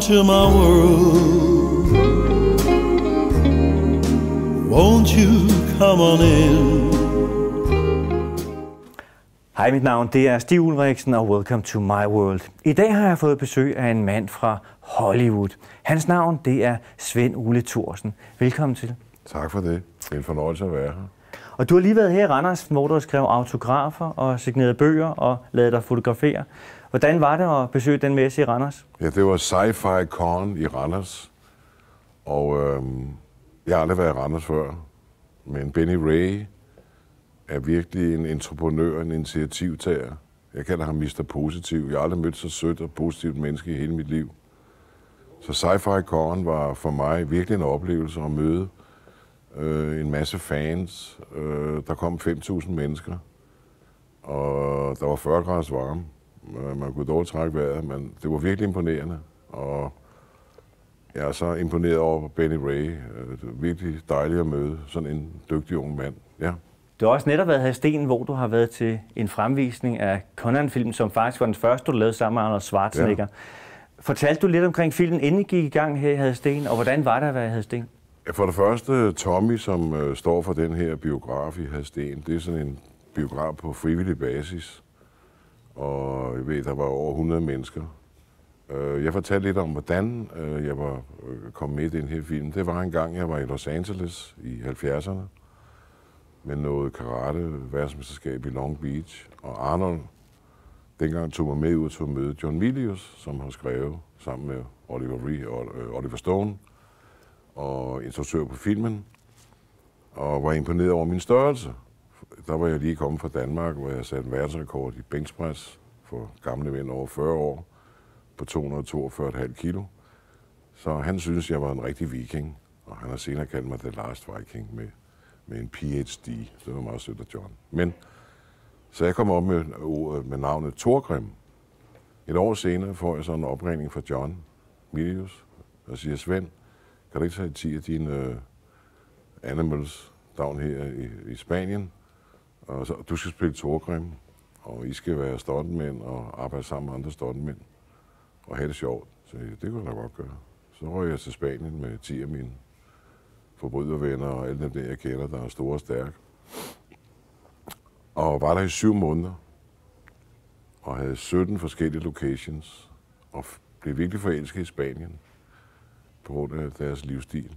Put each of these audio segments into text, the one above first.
to my world. Won't you come on in? Hej, mit navn det er Stig Ulrichsen, og welcome to my world. I dag har jeg fået besøg af en mand fra Hollywood. Hans navn det er Sven-Ole Thorsen. Velkommen til. Tak for det. Det er en fornøjelse at være her. Og du har lige været her i Randers, hvor du har skrevet autografer og signeret bøger og lavet dig fotografere. Hvordan var det at besøge den messe i Randers? Ja, det var Sci-Fi Con i Randers. Og jeg har aldrig været i Randers før. Men Benny Ray er virkelig en entreprenør, en initiativtager. Jeg kalder ham Mr. Positiv. Jeg har aldrig mødt så sødt og positivt menneske i hele mit liv. Så Sci-Fi Con var for mig virkelig en oplevelse at møde en masse fans. Der kom 5.000 mennesker, og der var 40 grader varme. Man kunne dårligt trække vejret, men det var virkelig imponerende. Og jeg er så imponeret over Benny Ray. Det er virkelig dejligt at møde sådan en dygtig ung mand. Ja. Du har også netop været her i Sten, hvor du har været til en fremvisning af Conan-film, som faktisk var den første, du lavede sammen med Arnold Schwarzenegger. Ja. Fortalte du lidt omkring filmen, inden I gik i gang her i Hadsten, og hvordan var det at være i Hadsten? Ja, for det første, Tommy, som står for den her biograf i Hadsten, det er sådan en biograf på frivillig basis. Og jeg ved, der var over 100 mennesker. Jeg fortalte lidt om, hvordan jeg var kommet med i den her film. Det var en gang, jeg var i Los Angeles i 70'erne med noget karate-verdensmesterskab i Long Beach. Og Arnold dengang tog mig med ud til at møde John Milius, som har skrevet sammen med Oliver Stone og instruktør på filmen, og var imponeret over min størrelse. Der var jeg lige kommet fra Danmark, hvor jeg satte en verdensrekord i bænkspres for gamle mænd over 40 år på 242,5 kilo. Så han synes, jeg var en rigtig viking, og han har senere kaldt mig The Last Viking med en PhD. Det var meget sødt af John. Men så jeg kom op med navnet Thorgrim. Et år senere får jeg så en opringning fra John Milius, og siger, Svend, kan du ikke tage 10 af dine animals down her i Spanien? Og så, du skal spille Thorgrim, og I skal være stuntmænd og arbejde sammen med andre stuntmænd og have det sjovt. Så det kunne jeg da godt gøre. Så røg jeg til Spanien med 10 af mine forbrydervenner og alle dem der, jeg kender, der er store og stærke. Og var der i 7 måneder, og havde 17 forskellige locations, og blev virkelig forelsket i Spanien på grund af deres livsstil.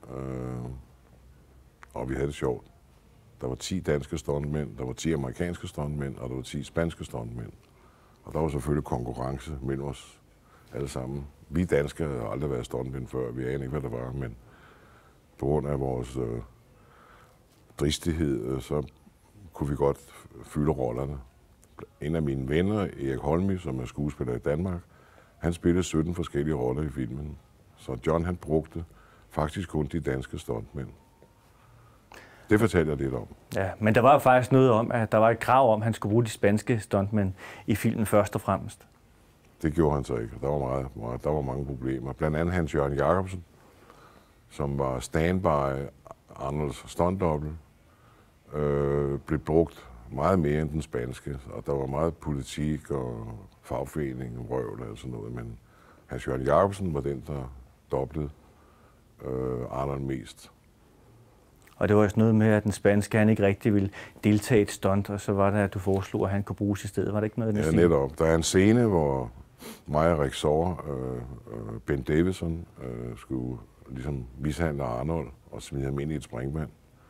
Og vi havde det sjovt. Der var 10 danske stuntmænd, der var 10 amerikanske stuntmænd, og der var 10 spanske stuntmænd. Og der var selvfølgelig konkurrence mellem os alle sammen. Vi danskere havde aldrig været stuntmænd før, vi anede ikke, hvad det var, men på grund af vores dristighed, så kunne vi godt fylde rollerne. En af mine venner, Erik Holmy, som er skuespiller i Danmark, han spillede 17 forskellige roller i filmen. Så John, han brugte faktisk kun de danske stuntmænd. Det fortalte jeg lidt om. Ja, men der var jo faktisk noget om, at der var et krav om, at han skulle bruge de spanske stuntmænd i filmen først og fremmest. Det gjorde han så ikke. Der var mange problemer. Blandt andet Hans Jørgen Jacobsen, som var standby Arnolds stuntdobbel, blev brugt meget mere end den spanske, og der var meget politik og fagforening og røvl og sådan noget, men Hans Jørgen Jacobsen var den, der doblede Arnold mest. Og det var også noget med, at den spanske, han ikke rigtig ville deltage i et stunt, og så var det, at du foreslog, at han kunne bruges i stedet. Var det ikke noget? Ja, netop. Der er en scene, hvor mig og Rexor, Ben Davidson, skulle ligesom mishandle Arnold og smide ham ind i et springvand.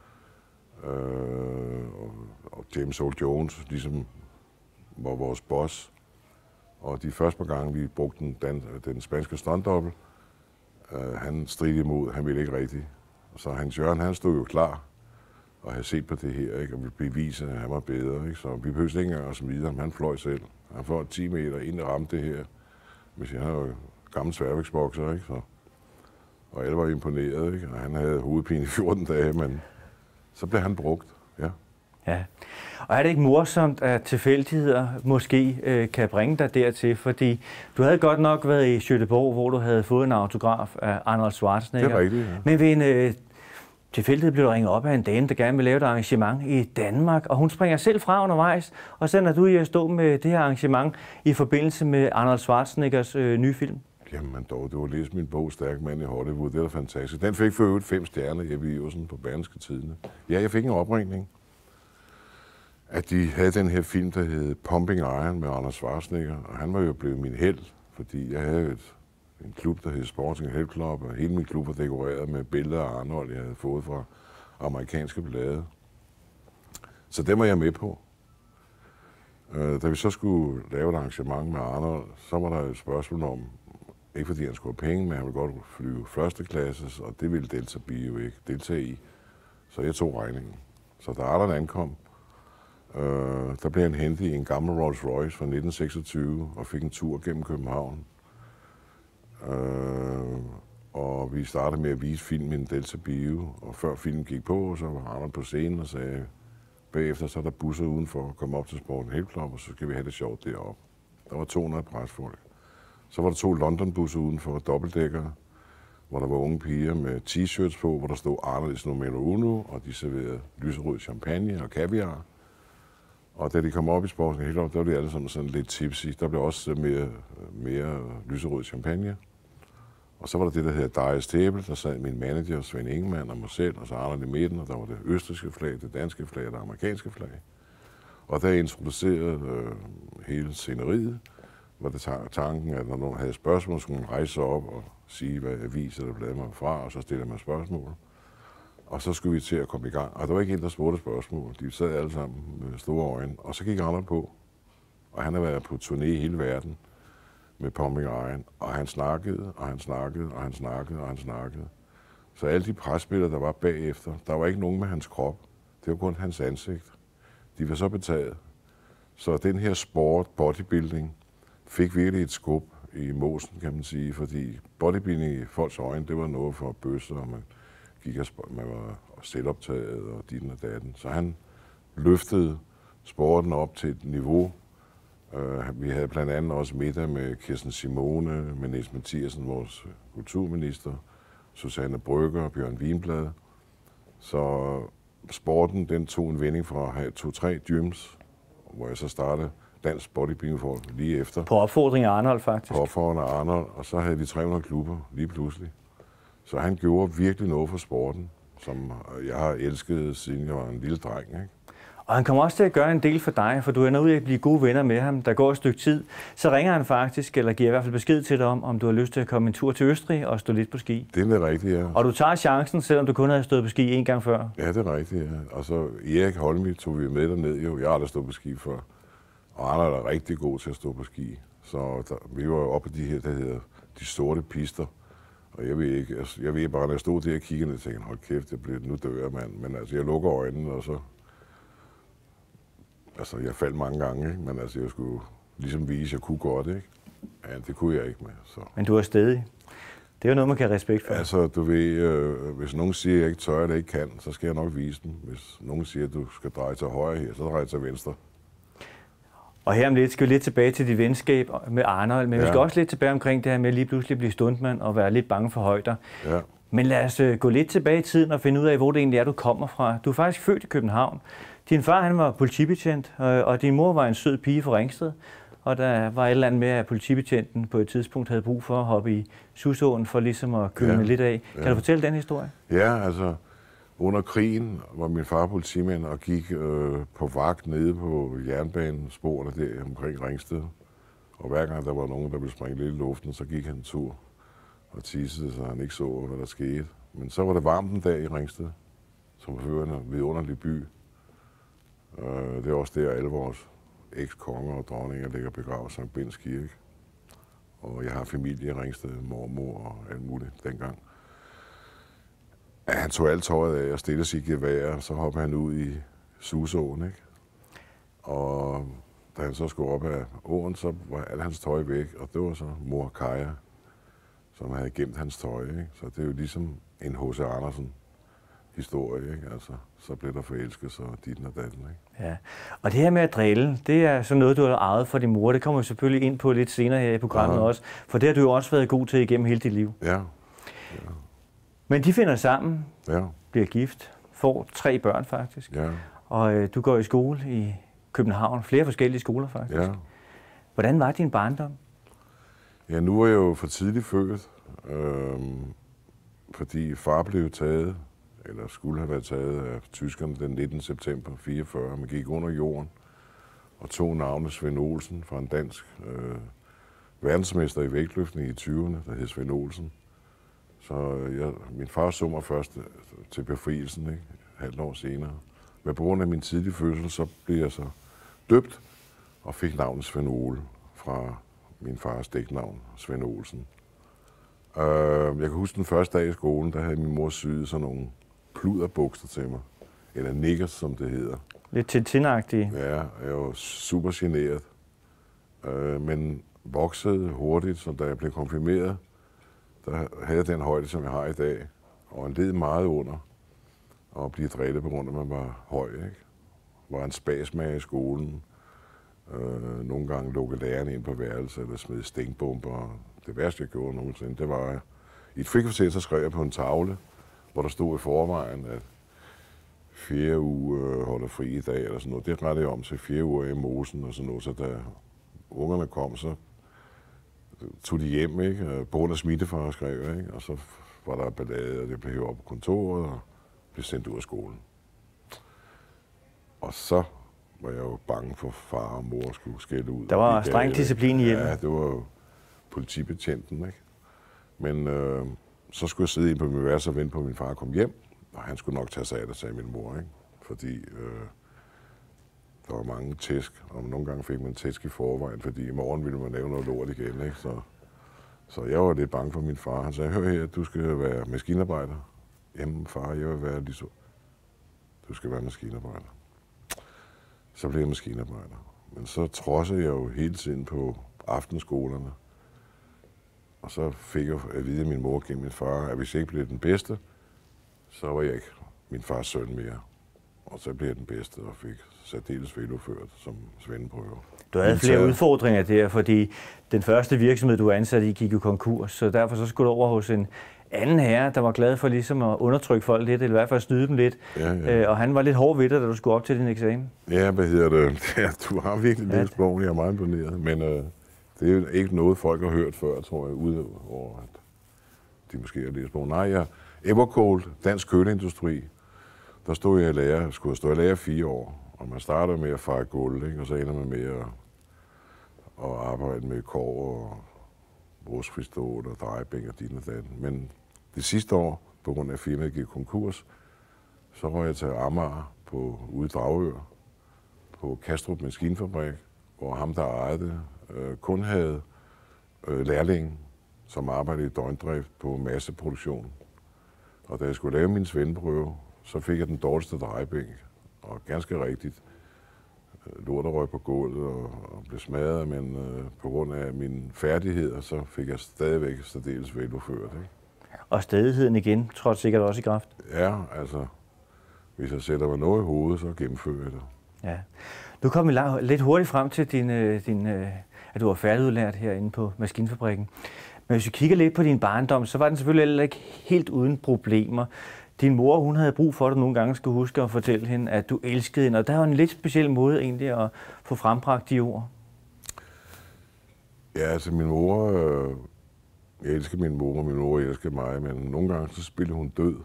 Og James Earl Jones ligesom var vores boss. Og de første par gange, vi brugte den spanske stuntdobbel, han stridte imod, han ville ikke rigtigt. Så Hans Jørgen, han stod jo klar og havde set på det her, ikke? Og ville bevise, at han var bedre. Ikke? Så vi behøvede ikke engang at smide ham, han fløj selv. Han fløj 10 meter ind og ramte det her. Hvis han er jo gammel sværvægtsbokser, ikke? Så, og alle var imponeret, ikke? Og han havde hovedpine i 14 dage, men så blev han brugt, ja. Ja, og er det ikke morsomt, at tilfældigheder måske kan bringe dig dertil? Fordi du havde godt nok været i Göteborg, hvor du havde fået en autograf af Arnold Schwarzenegger. Det er rigtigt, ja. Men ved en tilfældighed blev du ringet op af en dame, der gerne vil lave et arrangement i Danmark, og hun springer selv fra undervejs, og så er du i at stå med det her arrangement i forbindelse med Arnold Schwarzeneggers nye film. Jamen dog, du har læst min bog, Stærk mand i Hollywood. Det er da fantastisk. Den fik for øvrigt 5 stjerner i Iversen på Berlingske Tidende. Ja, jeg fik en opringning, at de havde den her film, der hed Pumping Iron med Arnold Schwarzenegger. Og han var jo blevet min helt, fordi jeg havde en klub, der hed Sporting Health Club, og hele min klub var dekoreret med billeder af Arnold, jeg havde fået fra amerikanske blade. Så det var jeg med på. Da vi så skulle lave et arrangement med Arnold, så var der et spørgsmål om, ikke fordi han skulle have penge, men han ville godt flyve førsteklasses, og det ville Delta Bio ikke deltage i. Så jeg tog regningen. Så da Arnold ankom, der blev han hentet i en gammel Rolls Royce fra 1926 og fik en tur gennem København. Og vi startede med at vise filmen i Delta Bio, og før filmen gik på, så var Arnold på scenen og sagde, bagefter så er der busser udenfor at komme op til Sport and Film Club, og så skal vi have det sjovt deroppe. Der var 200 presfolk. Så var der 2 London-busser udenfor, dobbeltdækkere, hvor der var unge piger med t-shirts på, hvor der stod Arnold numero uno, og de serverede lyserød champagne og kaviar. Og da de kom op i Sport and Film Club, der var de alle sammen sådan lidt tipsy. Der blev også mere lyserød champagne. Og så var der det, der hedder Danish TV, der sad min manager, Svend Ingemann og mig selv, og så Arnold i midten, og der var det østrigske flag, det danske flag og det amerikanske flag. Og der introducerede hele sceneriet, var det tanken, at når nogen havde spørgsmål, skulle man rejse sig op og sige, hvad avis eller blad man fra, og så stille man spørgsmål. Og så skulle vi til at komme i gang. Og der var ikke en, der spurgte spørgsmål. De sad alle sammen med store øjne. Og så gik Arnold på. Og han har været på turné i hele verden med Pumping Iron. Og han snakkede, og han snakkede, og han snakkede, og han snakkede. Så alle de presbilleder, der var bagefter, der var ikke nogen med hans krop. Det var kun hans ansigt. De var så betaget. Så den her sport, bodybuilding, fik virkelig et skub i mosen, kan man sige. Fordi bodybuilding i folks øjne, det var noget for bøsser, og man var selvoptaget og ditten og datten. Så han løftede sporten op til et niveau. Vi havde blandt andet også middag med Kirsten Simone, med Niels Mathiasen, vores kulturminister, Susanne Brøgger og Bjørn Wienblad. Så sporten, den tog en vending fra at have 2-3 gyms, hvor jeg så startede dansk bodybuilding for lige efter. På opfordring af Arnold, faktisk. På opfordring af Arnold, og så havde vi 300 klubber lige pludselig. Så han gjorde virkelig noget for sporten, som jeg har elsket, siden jeg var en lille dreng, ikke? Og han kommer også til at gøre en del for dig, for du ender ud af at blive gode venner med ham. Der går et stykke tid, så ringer han faktisk, eller giver i hvert fald besked til dig om du har lyst til at komme en tur til Østrig og stå lidt på ski. Det er rigtigt, ja. Og du tager chancen, selvom du kun havde stået på ski en gang før. Ja, det er rigtigt, ja. Og så Erik Holmi tog vi med derned, jo. Jeg har aldrig stået på ski før. Og Arnold er rigtig god til at stå på ski. Så vi var oppe på de her, der hedder de sorte pister. Og jeg ved bare, når jeg stod der og kiggede, og tænkte, hold kæft, nu dør jeg, mand. Men altså, jeg lukker øjnene, og så... Altså, jeg faldt mange gange, ikke? Men altså, jeg skulle ligesom vise, at jeg kunne godt, ikke? Ja, det kunne jeg ikke med, så... Men du er stedig. Det er jo noget, man kan have respekt for. Altså, du ved, hvis nogen siger, at jeg ikke tør, eller ikke kan, så skal jeg nok vise dem. Hvis nogen siger, at du skal dreje til højre her, så drejer jeg til venstre. Og her om lidt skal vi lidt tilbage til dit venskab med Arnold, men vi skal også lidt tilbage omkring det her med at lige pludselig blive stuntman og være lidt bange for højder. Ja. Men lad os gå lidt tilbage i tiden og finde ud af, hvor det egentlig er, du kommer fra. Du er faktisk født i København. Din far, han var politibetjent, og din mor var en sød pige fra Ringsted. Og der var et eller andet med, at politibetjenten på et tidspunkt havde brug for at hoppe i Susåen for ligesom at køle lidt af. Kan du fortælle den historie? Ja, altså under krigen var min far politimand og gik på vagt nede på jernbanesporene der omkring Ringsted. Og hver gang der var nogen, der ville springe lidt i luften, så gik han en tur og tissede, så han ikke så, hvad der skete. Men så var det varmt en dag i Ringsted, som var en vidunderlig by. Det er også der, alle vores ekskonger og dronninger ligger begravet Sankt Bends Kirke. Og jeg har familie i Ringsted, mormor og alt muligt dengang. Han tog alt tøjet af og stillede sit gevær, og så hoppede han ud i Susåen, ikke? Og da han så skulle op af åen, så var alt hans tøj væk, og det var så mor Kaja, som havde gemt hans tøj, ikke? Så det er jo ligesom en H.C. Andersen historie, ikke? Altså, så blev der forelsket, så ditten og datten, ikke? Ja, og det her med at drille, det er sådan noget, du har ejet for din mor. Det kommer vi selvfølgelig ind på lidt senere her i programmet også, for det har du jo også været god til igennem hele dit liv. Ja. Men de finder sammen, bliver gift, får 3 børn faktisk, og du går i skole i København, flere forskellige skoler faktisk. Ja. Hvordan var din barndom? Ja, nu er jeg jo for tidligt født, fordi far blev taget, eller skulle have været taget af tyskerne den 19. september 44. Man gik under jorden og tog navnet Svend Olsen fra en dansk verdensmester i vægtløftning i 20'erne, der hed Svend Olsen. Så min far så mig først til befrielsen, ikke? Halvt år senere. Men på grund af min tidlige fødsel, så blev jeg så døbt og fik navnet Svend Ole fra min fars dæknavn, Svend Olsen. Jeg kan huske den første dag i skolen, der havde min mor syet sådan nogle pluderbukser til mig. Eller knickers, som det hedder. Lidt tintinagtige. Ja, jeg var super generet. Men voksede hurtigt, så da jeg blev konfirmeret, der havde jeg den højde, som jeg har i dag. Og en led meget under at blive drillet på grund af, at man var høj, ikke? Var en spasmager i skolen. Nogle gange lukkede lærerne ind på værelset, eller smed stinkbomber. Det værste, jeg gjorde nogensinde, det var, i et frikvarter, så skrev jeg på en tavle, hvor der stod i forvejen, at 4 uger holder fri i dag, eller sådan noget. Det rettede jeg om til 4 uger i mosen, og sådan noget. Så da ungerne kom, så tog de hjem, ikke? På grund af smittefare, skrev jeg, ikke? Og så var der ballade, og det blev hævet op på kontoret, og blev sendt ud af skolen. Og så var jeg jo bange for, far og mor skulle skælde ud. Der var streng disciplin i hjemmet. Ja, det var jo politibetjenten, ikke? Men så skulle jeg sidde inde på min værelse og vente på, at min far kom hjem, og han skulle nok tage sig af det, sagde min mor, ikke? Fordi der var mange tæsk, og nogle gange fik man tæsk i forvejen, fordi i morgen ville man lave noget lort igen, ikke? Så jeg var lidt bange for min far. Han sagde, hør her, du skal være maskinarbejder. Jamen far, jeg vil være lige så. Du skal være maskinarbejder. Så blev jeg maskinarbejder. Men så trodsede jeg jo hele tiden på aftenskolerne. Og så fik jeg at vide af min mor gennem min far, at hvis jeg ikke blev den bedste, så var jeg ikke min fars søn mere. Og så blev jeg den bedste og fik særdeles veludført som svendeprøve. Du havde flere udfordringer der, fordi den første virksomhed, du var ansat i, gik jo konkurs. Så derfor så skulle du over hos en anden herre, der var glad for ligesom at undertrykke folk lidt, eller i hvert fald snyde dem lidt. Ja. Og han var lidt hård ved dig, da du skulle op til din eksamen. Ja, hvad hedder det? Ja, du har virkelig lidt sprog, jeg er meget imponeret. Men det er jo ikke noget, folk har hørt før, tror jeg, udover at de måske har lidt sprog. Nej, jeg Evercold, dansk køleindustri, der stod jeg i lære, skulle stå i lære 4 år. Og man starter med at fare gulv, ikke? Og så ender man med at arbejde med kår og rustfristål og drejebænk og din og datten. Men det sidste år, på grund af at firmaet gik konkurs, så var jeg til Amager ude i Dragør på Kastrup Maskinfabrik, hvor ham, der ejede det, kun havde lærlinge, som arbejdede i døgndrift på masseproduktion. Og da jeg skulle lave min svendeprøve, så fik jeg den dårligste drejebænk, og ganske rigtigt lorterøg på gulvet og blev smadret, men på grund af mine færdigheder, så fik jeg stadigvæk særdeles veludført, ikke? Og stadigheden igen, trådte sikkert også i kraft? Ja, altså, hvis jeg sætter mig noget i hovedet, så gennemfører jeg det. Ja. Nu kom vi lidt hurtigt frem til at du var færdigudlært herinde på maskinfabrikken. Men hvis vi kigger lidt på din barndom, så var den selvfølgelig heller ikke helt uden problemer. Din mor, hun havde brug for, at du nogle gange skulle huske at fortælle hende, at du elskede hende. Og der var en lidt speciel måde egentlig at få frembragt de ord. Ja, altså min mor, jeg elsker min mor, og min mor elsker mig, men nogle gange så spillede hun død.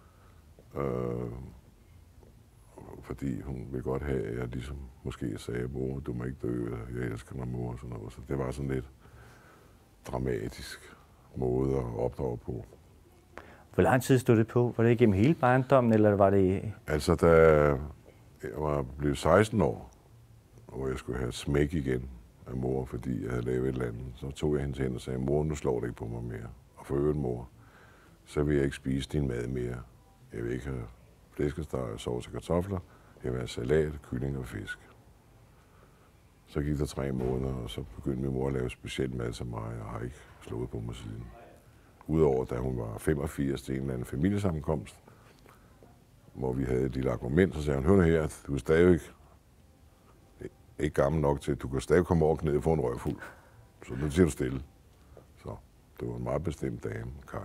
Fordi hun ville godt have, at jeg ligesom måske sagde, mor, du må ikke dø, jeg elsker mig, mor, og sådan noget. Så det var sådan lidt dramatisk måde at opdrage på. Hvor lang tid stod det på? Var det igennem hele barndommen, eller var det... Altså, da jeg var blevet 16 år, hvor jeg skulle have smæk igen af mor, fordi jeg havde lavet et eller andet, så tog jeg hende til hende og sagde, mor, nu slår det ikke på mig mere. Og for øvrigt, mor, så vil jeg ikke spise din mad mere. Jeg vil ikke have flæskesteg, sovs og kartofler. Jeg vil have salat, kylling og fisk. Så gik der 3 måneder, og så begyndte min mor at lave speciel mad til mig, og har ikke slået på mig siden. Udover da hun var 85 til en eller anden familiesammenkomst, hvor vi havde et lille argument, så sagde hun, hør her, du er stadig ikke gammel nok til, du kan stadig komme over ned og få en røgfuld. Så nu siger du stille. Så det var en meget bestemt dame, Kaja.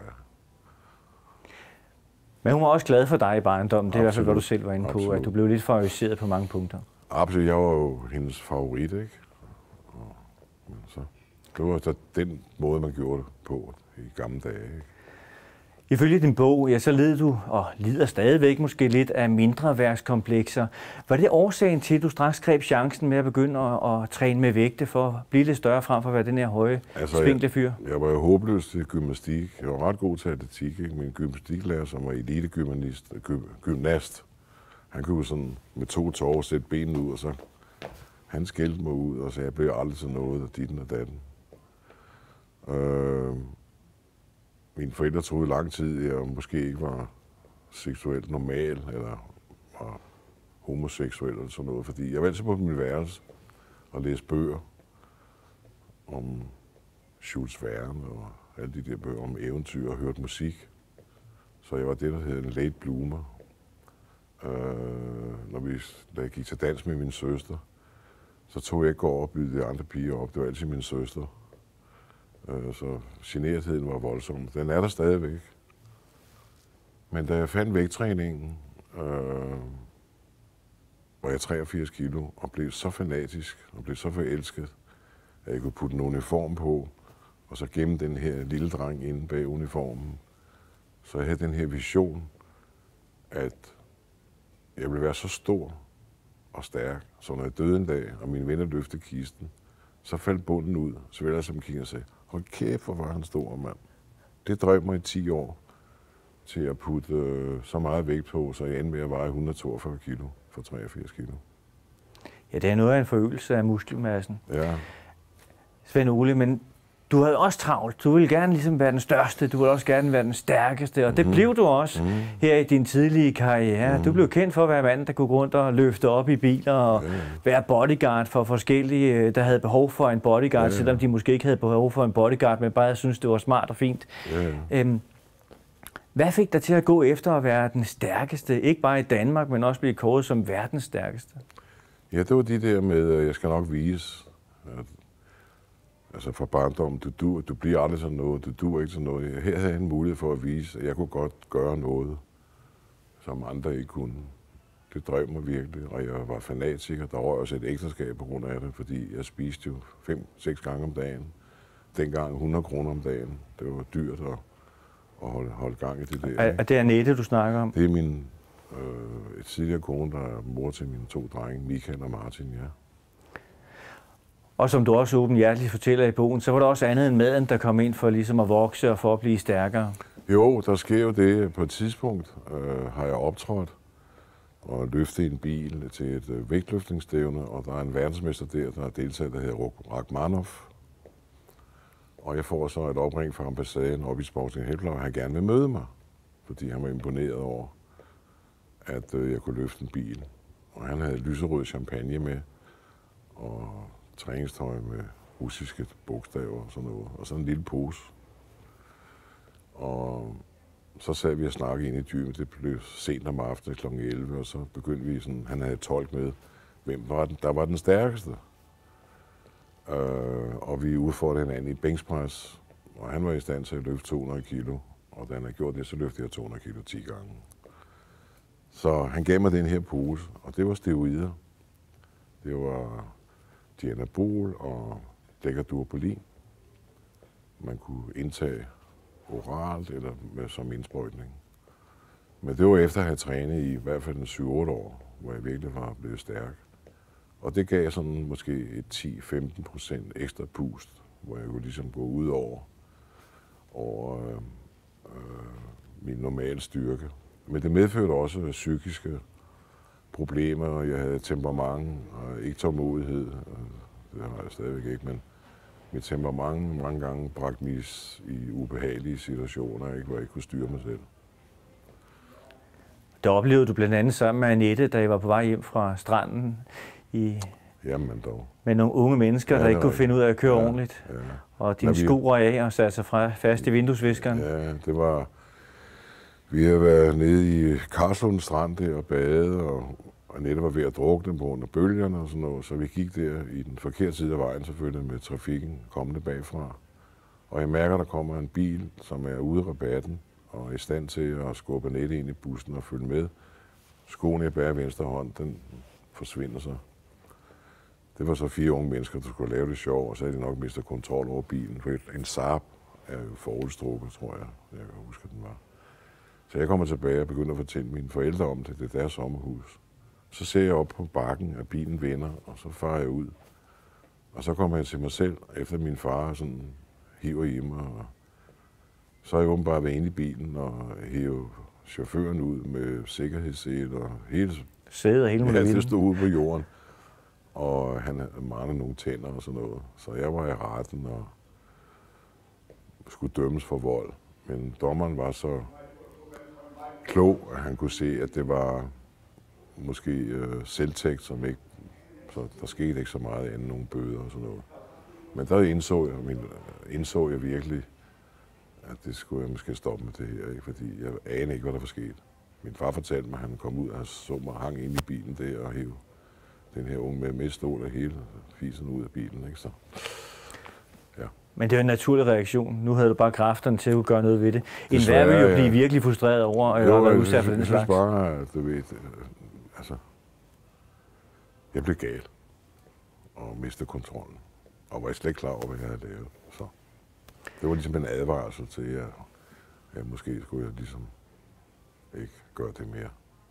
Men hun var også glad for dig i barndommen. Det er i hvert fald, hvad du selv var inde på, at du blev lidt favoriseret på mange punkter. Absolut. Jeg var jo hendes favorit, ikke? Det var så den måde, man gjorde det på i gamle dage. Ikke? Ifølge din bog, ja, så led du, og lider stadigvæk måske lidt af mindre værkskomplekser. Var det årsagen til, at du straks greb chancen med at begynde at træne med vægte for at blive lidt større frem for at være den her høje, spinkle fyr? Jeg var jo håbløs til gymnastik. Jeg var ret god til atletik. Ikke? Min gymnastiklærer, som var elite-gymnast, han kunne sådan med 2 tårer sætte benene ud, og så han skældte mig ud, og sagde, jeg blev aldrig til noget, og ditten og datten. Mine forældre troede i lang tid, at jeg måske ikke var seksuelt normal, eller var homoseksuel eller sådan noget, fordi jeg var altid på min værelse og læste bøger om Jules Verne og alle de der bøger om eventyr og hørte musik. Så jeg var det, der hed en late bloomer. Da jeg gik til dans med min søster, så tog jeg ikke over og byggede de andre piger op. Det var altid min søster. Så generetheden var voldsom. Den er der stadigvæk. Men da jeg fandt vægttræningen, var jeg 83 kilo og blev så fanatisk og blev så forelsket, at jeg kunne putte en uniform på, og så gemme den her lille dreng inde bag uniformen. Så jeg havde den her vision, at jeg ville være så stor og stærk, så når jeg døde en dag, og mine venner løftede kisten, så faldt bunden ud, så ville jeg som kigge og sagde, hold kæft, hvor var han stor, mand. Det drev mig i 10 år til at putte så meget vægt på, så jeg endte med at veje 142 kilo for 83 kilo. Ja, det er noget af en forøgelse af muskelmassen. Ja. Sven-Ole, men du havde også travlt. Du ville gerne ligesom være den største, du ville også gerne være den stærkeste, og det blev du også her i din tidlige karriere. Du blev kendt for at være manden, der kunne gå rundt og løfte op i biler og være bodyguard for forskellige, der havde behov for en bodyguard, selvom de måske ikke havde behov for en bodyguard, men bare syntes, det var smart og fint. Hvad fik dig til at gå efter at være den stærkeste, ikke bare i Danmark, men også blive kåret som verdens stærkeste? Ja, det var de der med, at jeg skal nok vise. Altså fra barndommen, du bliver aldrig sådan noget, du duer ikke sådan noget. Her havde jeg en mulighed for at vise, at jeg kunne godt gøre noget, som andre ikke kunne. Det drev mig virkelig, og jeg var fanatiker. Der var også et ægteskab på grund af det, fordi jeg spiste jo 5-6 gange om dagen. Dengang 100 kroner om dagen. Det var dyrt at holde gang i det der. Er det Annette, du snakker om? Det er min tidligere kone, der er mor til mine 2 drenge, Michael og Martin, ja. Og som du også åbenhjerteligt fortæller i bogen, så var der også andet end maden, der kom ind for ligesom at vokse og for at blive stærkere. Jo, der sker jo det. På et tidspunkt har jeg optrådt og løftet en bil til et vægtløftningsstævne, og der er en verdensmester der har deltaget, der hedder Rachmanov. Og jeg får så et opring fra ambassaden op i Sporting Helfler, og han gerne vil møde mig, fordi han var imponeret over, at jeg kunne løfte en bil. Og han havde lyserød champagne med, og træningstøj med russiske bogstaver og sådan noget, og sådan en lille pose. Og så sad vi og snakkede ind i gymmet, det blev sent om aftenen kl. 11, og så begyndte vi sådan, han havde tolk med, hvem var der var den stærkeste. Og vi udfordrede hinanden i bænkspres, og han var i stand til at løfte 200 kilo, og da han havde gjort det, så løftede jeg 200 kilo 10 gange. Så han gav mig den her pose, og det var steroider. Det var dianabol og Decadurpolin. Man kunne indtage oralt eller som indsprøjtning. Men det var efter at have trænet i hvert fald 7-8 år, hvor jeg virkelig var blevet stærk. Og det gav sådan måske et 10-15% ekstra pust, hvor jeg kunne ligesom gå ud over min normale styrke. Men det medførte også psykiske problemer, og jeg havde temperament og ikke tålmodighed. Det har jeg stadigvæk ikke, men mit temperament mange gange bragte mig i ubehagelige situationer, hvor jeg ikke kunne styre mig selv. Det oplevede du blandt andet sammen med Annette, da I var på vej hjem fra stranden Jamen dog. Med nogle unge mennesker, der ikke kunne finde ud af at køre ordentligt. Ja. Og dine sko røg af og satte sig fast i vinduesviskeren. Ja, det var... Vi har været nede i Karlslund Strand der og bade, og Annette var ved at drukne på grund af bølgerne og sådan noget, så vi gik der i den forkerte side af vejen selvfølgelig med trafikken kommende bagfra. Og jeg mærker, der kommer en bil, som er ude af rabatten og er i stand til at skubbe Annette ind i bussen og følge med. Skoen jeg bærer i venstre hånd, den forsvinder så. Det var så 4 unge mennesker, der skulle lave det sjov, og så havde de nok mistet kontrol over bilen. For en Saab er jo forudstrukket, tror jeg. Jeg kan huske, at den var. Så jeg kommer tilbage og begynder at fortælle mine forældre om det. Det er deres sommerhus. Så ser jeg op på bakken, at bilen vender, og så farer jeg ud. Og så kommer jeg til mig selv, efter min far sådan hiver i mig. Og så er jeg åbenbart været inde i bilen og hæver chaufføren ud med sikkerhedssæt og hele sædet og hele muligheden. Ja, det stod ude på jorden. Og han manglede nogle tænder og sådan noget. Så jeg var i retten og skulle dømmes for vold. Men dommeren var så klog, at han kunne se, at det var måske selvtægt, som ikke, så der skete ikke så meget andet, nogle bøder og sådan noget. Men der indså jeg virkelig, at det skulle jeg måske stoppe med det her, ikke? Fordi jeg anede ikke, hvad der var sket. Min far fortalte mig, at han kom ud, og han så mig hang ind i bilen der og hævde den her unge med stol og hele fisen ud af bilen, ikke? Så, ja. Men det er en naturlig reaktion. Nu havde du bare kræfterne til at gøre noget ved det. Enhver vil jo blive virkelig frustreret over at være udsat for den slags. Jeg synes bare, du ved, altså, jeg blev gal og mistede kontrollen. Og var slet ikke klar over, hvad jeg havde lavet. Så det var ligesom en advarsel til, at måske skulle jeg ligesom ikke gøre det mere.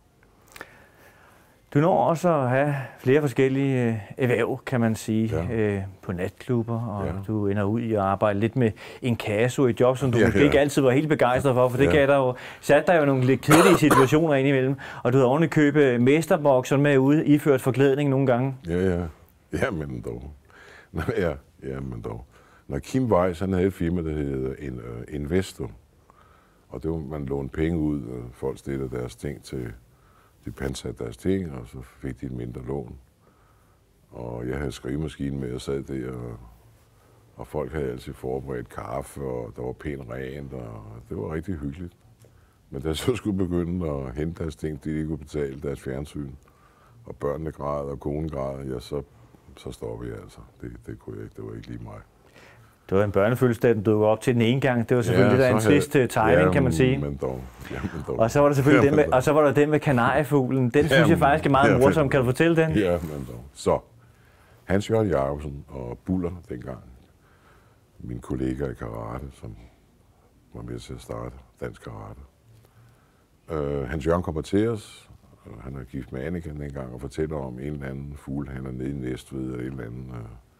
Du når også at have flere forskellige erhverv, kan man sige, på natklubber, og du ender ud i at arbejde lidt med inkasso, et job, som du måske ikke altid var helt begejstret for det gav dig jo, satte dig jo nogle lidt kedelige situationer ind imellem, og du havde ordentligt købe mesterbokseren med ude, iført forklædning nogle gange. Ja, men dog. Men dog. Når Kim Weiss, han havde et firma, der hed Investor, og det var, man lånte penge ud, og folk stillede deres ting til, de pantsatte deres ting, og så fik de et mindre lån. Og jeg havde skrivemaskinen med, og sad der, og folk havde altid forberedt kaffe, og der var pænt rent, og det var rigtig hyggeligt. Men da jeg så skulle begynde at hente deres ting, de ikke kunne betale deres fjernsyn, og børnene græd, og konen græd, ja, så stoppede jeg altså. Det kunne jeg ikke, det var ikke lige mig. Det var en børnefødselsdag, den dukkede op til den ene gang. Det var selvfølgelig lidt af en trist timing, kan man sige. Men dog. Og så var der selvfølgelig den med kanariefuglen. Den synes jeg faktisk er meget morsom. Kan du fortælle den? Ja, men dog. Så, Hans Jørgen Jacobsen og Buller dengang, min kollega i karate, som var med til at starte dansk karate. Hans Jørgen kommer til os. Han er gift med Annika dengang og fortæller om en eller anden fugl, han er nede i Næstved eller en eller anden.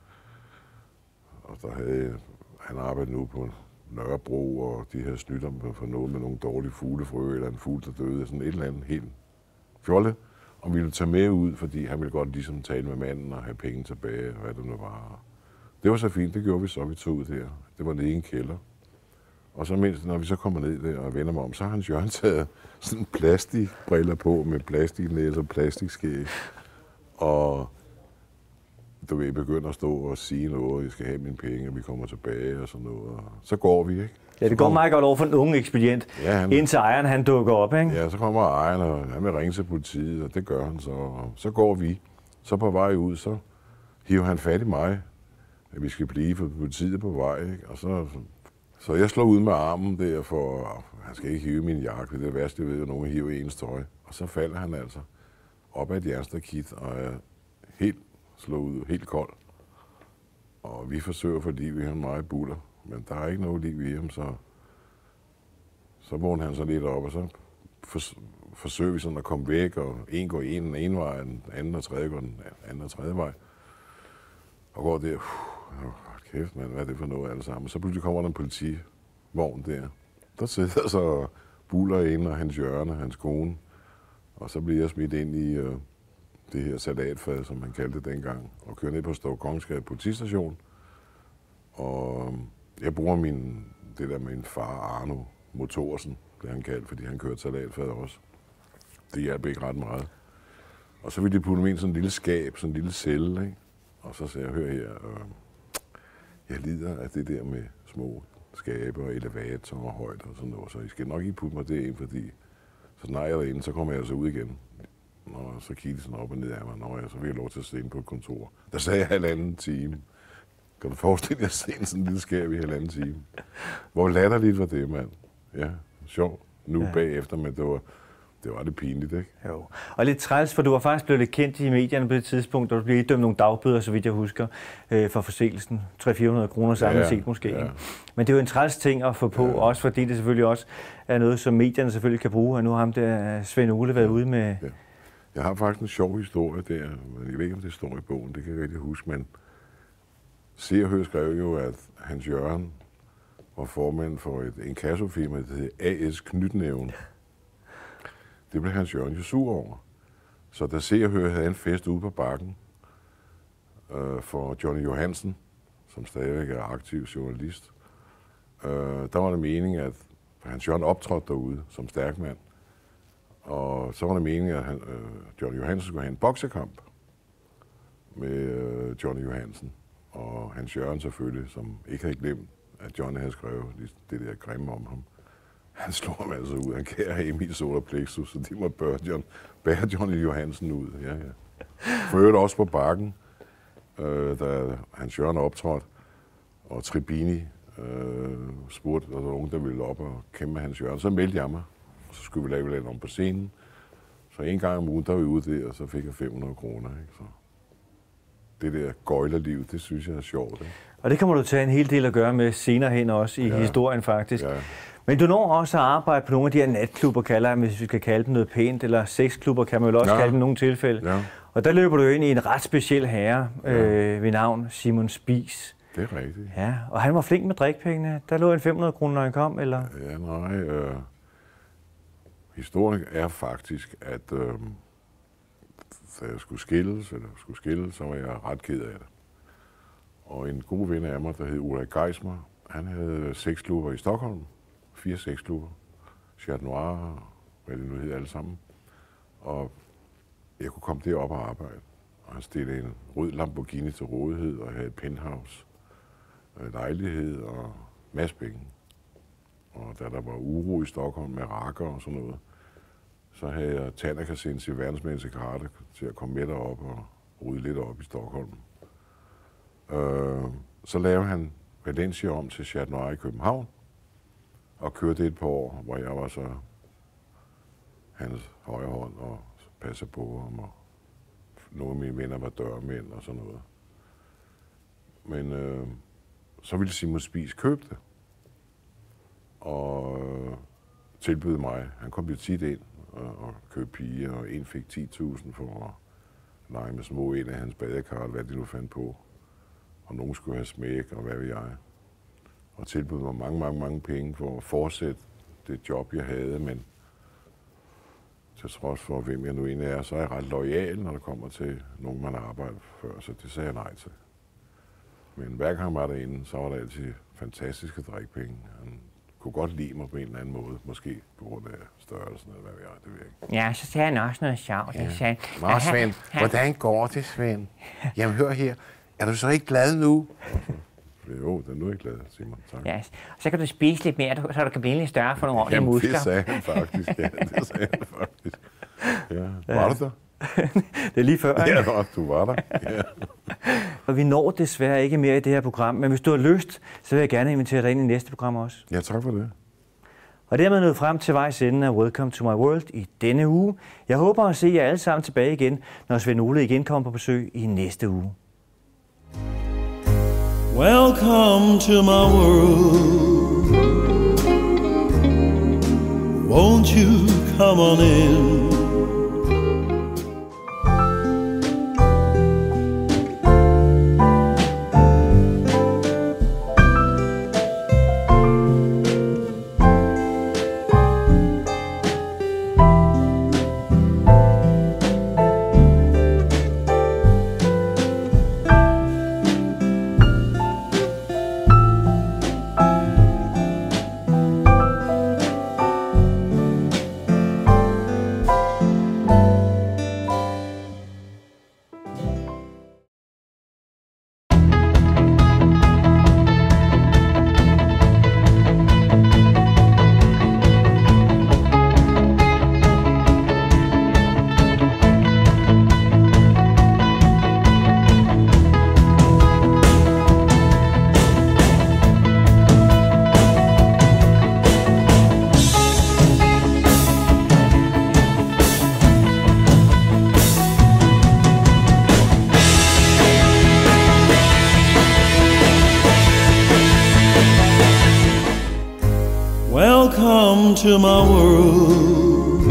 Og der havde han arbejdet nu på Nørrebro, og de her snytter for noget med nogle dårlige fuglefrø, eller en fugl, der døde, sådan et eller andet helt fjolle, og ville tage med ud, fordi han ville godt ligesom tale med manden og have penge tilbage, og hvad det nu var. Det var så fint, det gjorde vi så, vi tog ud der. Det var nede i en kælder. Og så mens, når vi så kommer ned der og vender mig om, så har Hans Jørgen taget sådan plastikbriller på med plastiknæs og plastikskæg. Og du ved, begynder at stå og sige noget, jeg skal have mine penge, og vi kommer tilbage og sådan noget. Og så går vi, ikke? Ja, det går meget godt over for en unge ekspedient, indtil ejeren han dukker op, ikke? Ja, så kommer ejeren, og han vil ringe til politiet, og det gør han så. Og så går vi. Så på vej ud, så hiver han fat i mig, at vi skal blive, for politiet på vej, ikke? Og så jeg slår ud med armen der, for han skal ikke hive min jakke, det er det værste, jeg ved, at nogen hiver i ens tøj. Og så falder han altså op ad et jernstakit, og er helt slået ud, helt kold. Og vi forsøger, fordi vi har meget buller, men der er ikke noget liv i ham, så vågner han så lidt op, og så forsøger vi sådan at komme væk, og en går den ene vej, og den anden og tredje går den anden og tredje vej. Og går der, kæft mand, hvad er det for noget alle sammen? Så pludselig kommer der en politivogn der. Der sidder så buller inde, og Hans Jørgen og hans kone. Og så bliver jeg smidt ind i det her salatfad, som man kaldte det dengang, og kører ned på Store Kongensgade politistation. Og jeg bruger det der med min far, Arnold Thorsen, det han kaldt, fordi han kørte salatfad også. Det hjalp ikke ret meget. Og så ville de putte mig ind i sådan en lille skab, sådan en lille celle, ikke? Og så sagde jeg, hør her, jeg lider af det der med små skabe og elevator og højde og sådan noget, så I skal nok ikke putte mig derind, fordi så snart jeg er derinde, så kommer jeg altså ud igen. Og så kiggede sådan op og ned af mig, så vil jeg lov til at sidde på et kontor. Der sagde jeg 1,5 time. Kan du forestille dig at se sådan en lille skab i 1,5 time? Hvor latterligt var det, mand. Ja, sjovt. Nu bagefter, men det det var det pinligt, ikke? Jo. Og lidt træls, for du var faktisk blevet lidt kendt i medierne på det tidspunkt, da du blev idømt nogle dagbøder, så vidt jeg husker, for forseelsen. 300-400 kroner samlet set måske. Ja. Men det er jo en træls ting at få på, også fordi det selvfølgelig også er noget, som medierne selvfølgelig kan bruge, og nu har ham der Sven-Ole været ude med... Ja. Jeg har faktisk en sjov historie der, men jeg ved ikke, om det står i bogen, det kan jeg rigtig huske, men Se og Hør skrev jo, at Hans Jørgen var formand for et inkassofirma, der hed A.S. Knytnæven. Det blev Hans Jørgen jo sur over. Så da Se og Hør havde en fest ude på Bakken for Johnny Johansen, som stadigvæk er aktiv journalist, der var det meningen, at Hans Jørgen optrådte derude som stærkmand. Og så var det meningen, at Johnny Johansen skulle have en boksekamp med Johnny Johansen. Og Hans Jørgen selvfølgelig, som ikke havde glemt, at Johnny havde skrevet det der grimme om ham. Han slog ham altså ud. Han kære Emil Solar Plexus, så de måtte bære Johnny Johansen ud. Ja, ja. For øvrigt også på Bakken, da Hans Jørgen optrådte, og Tribini spurgte, at der var nogen, der ville op og kæmpe med Hans Jørgen. Så meldte jeg mig. Så skulle vi lave lidt om på scenen. Så en gang om ugen, der var vi ude der, og så fik jeg 500 kroner. Ikke? Så det der gøjlerliv, det synes jeg er sjovt. Ikke? Og det kommer du til en hel del at gøre med senere hen også i historien faktisk. Ja. Men du når også at arbejde på nogle af de her natklubber, kalder jeg, hvis vi skal kalde dem noget pænt, eller sexklubber kan man jo også kalde dem i nogle tilfælde. Ja. Og der løber du jo ind i en ret speciel herre ved navn Simon Spies. Det er rigtigt. Ja, og han var flink med drikpengene. Der lå en 500 kroner, når han kom, eller? Ja, nej. Historien er faktisk, at da jeg skulle skilles, så var jeg ret ked af det. Og en god ven af mig, der hed Ulrik Geismer, han havde sexklubber i Stockholm. 4 sexklubber. Chat Noir, hvad det nu hed alle sammen. Og jeg kunne komme derop og arbejde. Og han stillede en rød Lamborghini til rådighed, og havde et penthouse, lejlighed og masse penge. Og da der var uro i Stockholm med rakker og sådan noget, så havde jeg Tanaka til verdensmændens karte til at komme med derop og rydde lidt op i Stockholm. Så lavede han Valencia om til Chat Noir i København, og kørte et par år, hvor jeg var så hans højre hånd og passede på ham, og nogle af mine venner var dørmænd og sådan noget. Men så ville Simon Spies købe det, og tilbød mig. Han kom jo tit ind og købte piger, og en fik 10.000 for at lege med små ind af hans badekar, hvad de nu fandt på. Og nogen skulle have smæk, og hvad ved jeg. Og tilbød mig mange penge for at fortsætte det job, jeg havde, men til trods for, hvem jeg nu egentlig er, så er jeg ret loyal, når det kommer til nogen, man har arbejdet før, så det sagde jeg nej til. Men hver gang jeg var derinde, så var der altid fantastiske drikpenge. Han kunne godt lide mig på en eller anden måde, måske på grund af størrelsen, eller hvad ved jeg, det ved jeg ikke. Ja, så sagde han også noget sjovt. Ja. Sagde, Nå, Svend, hvordan går det, Svend? Jamen, hør her. Er du så ikke glad nu? Jo, det er nu ikke glad, Simon. Tak. Ja, så kan du spise lidt mere, så du kan blive lidt større for nogle ordentlige muskler. Det sagde han faktisk, ja. Det sagde han faktisk. Ja. Var du der? Det er lige før, ikke? Ja, du var der. Ja. Og vi når desværre ikke mere i det her program, men hvis du har lyst, så vil jeg gerne invitere dig ind i næste program også. Ja, tak for det. Og dermed nået frem til vejs ende af Welcome to my world i denne uge. Jeg håber at se jer alle sammen tilbage igen, når Sven-Ole igen kommer på besøg i næste uge. Welcome to my world. Won't you come on in? to my world.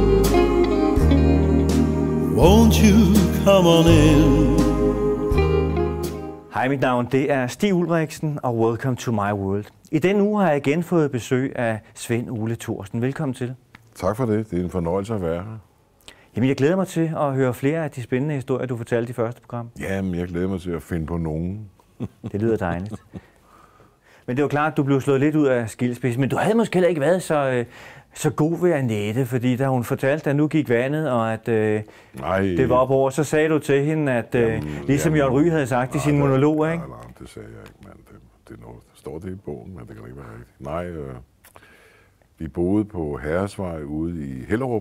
Won't you come on in? Hej, mit navn det er Stig Ulrichsen, og welcome to my world. I denne uge har jeg igen fået besøg af Sven-Ole Thorsen. Velkommen til. Tak for det. Det er en fornøjelse at være her. Jamen, jeg glæder mig til at høre flere af de spændende historier, du fortalte i første program. Jamen, jeg glæder mig til at finde på nogen. Det lyder dejligt. Men det var klart, at du blev slået lidt ud af skildspidsen, men du havde måske heller ikke været så god ved Annette, fordi da hun fortalte, at nu gik vandet, og at det var op over, så sagde du til hende, at ligesom Jørgen Ryg havde sagt i sin monolog, ikke? Nej, det sagde jeg ikke, mand. Det står det i bogen, men det kan ikke være rigtigt. Nej, vi boede på Herresvej ude i Hellerup,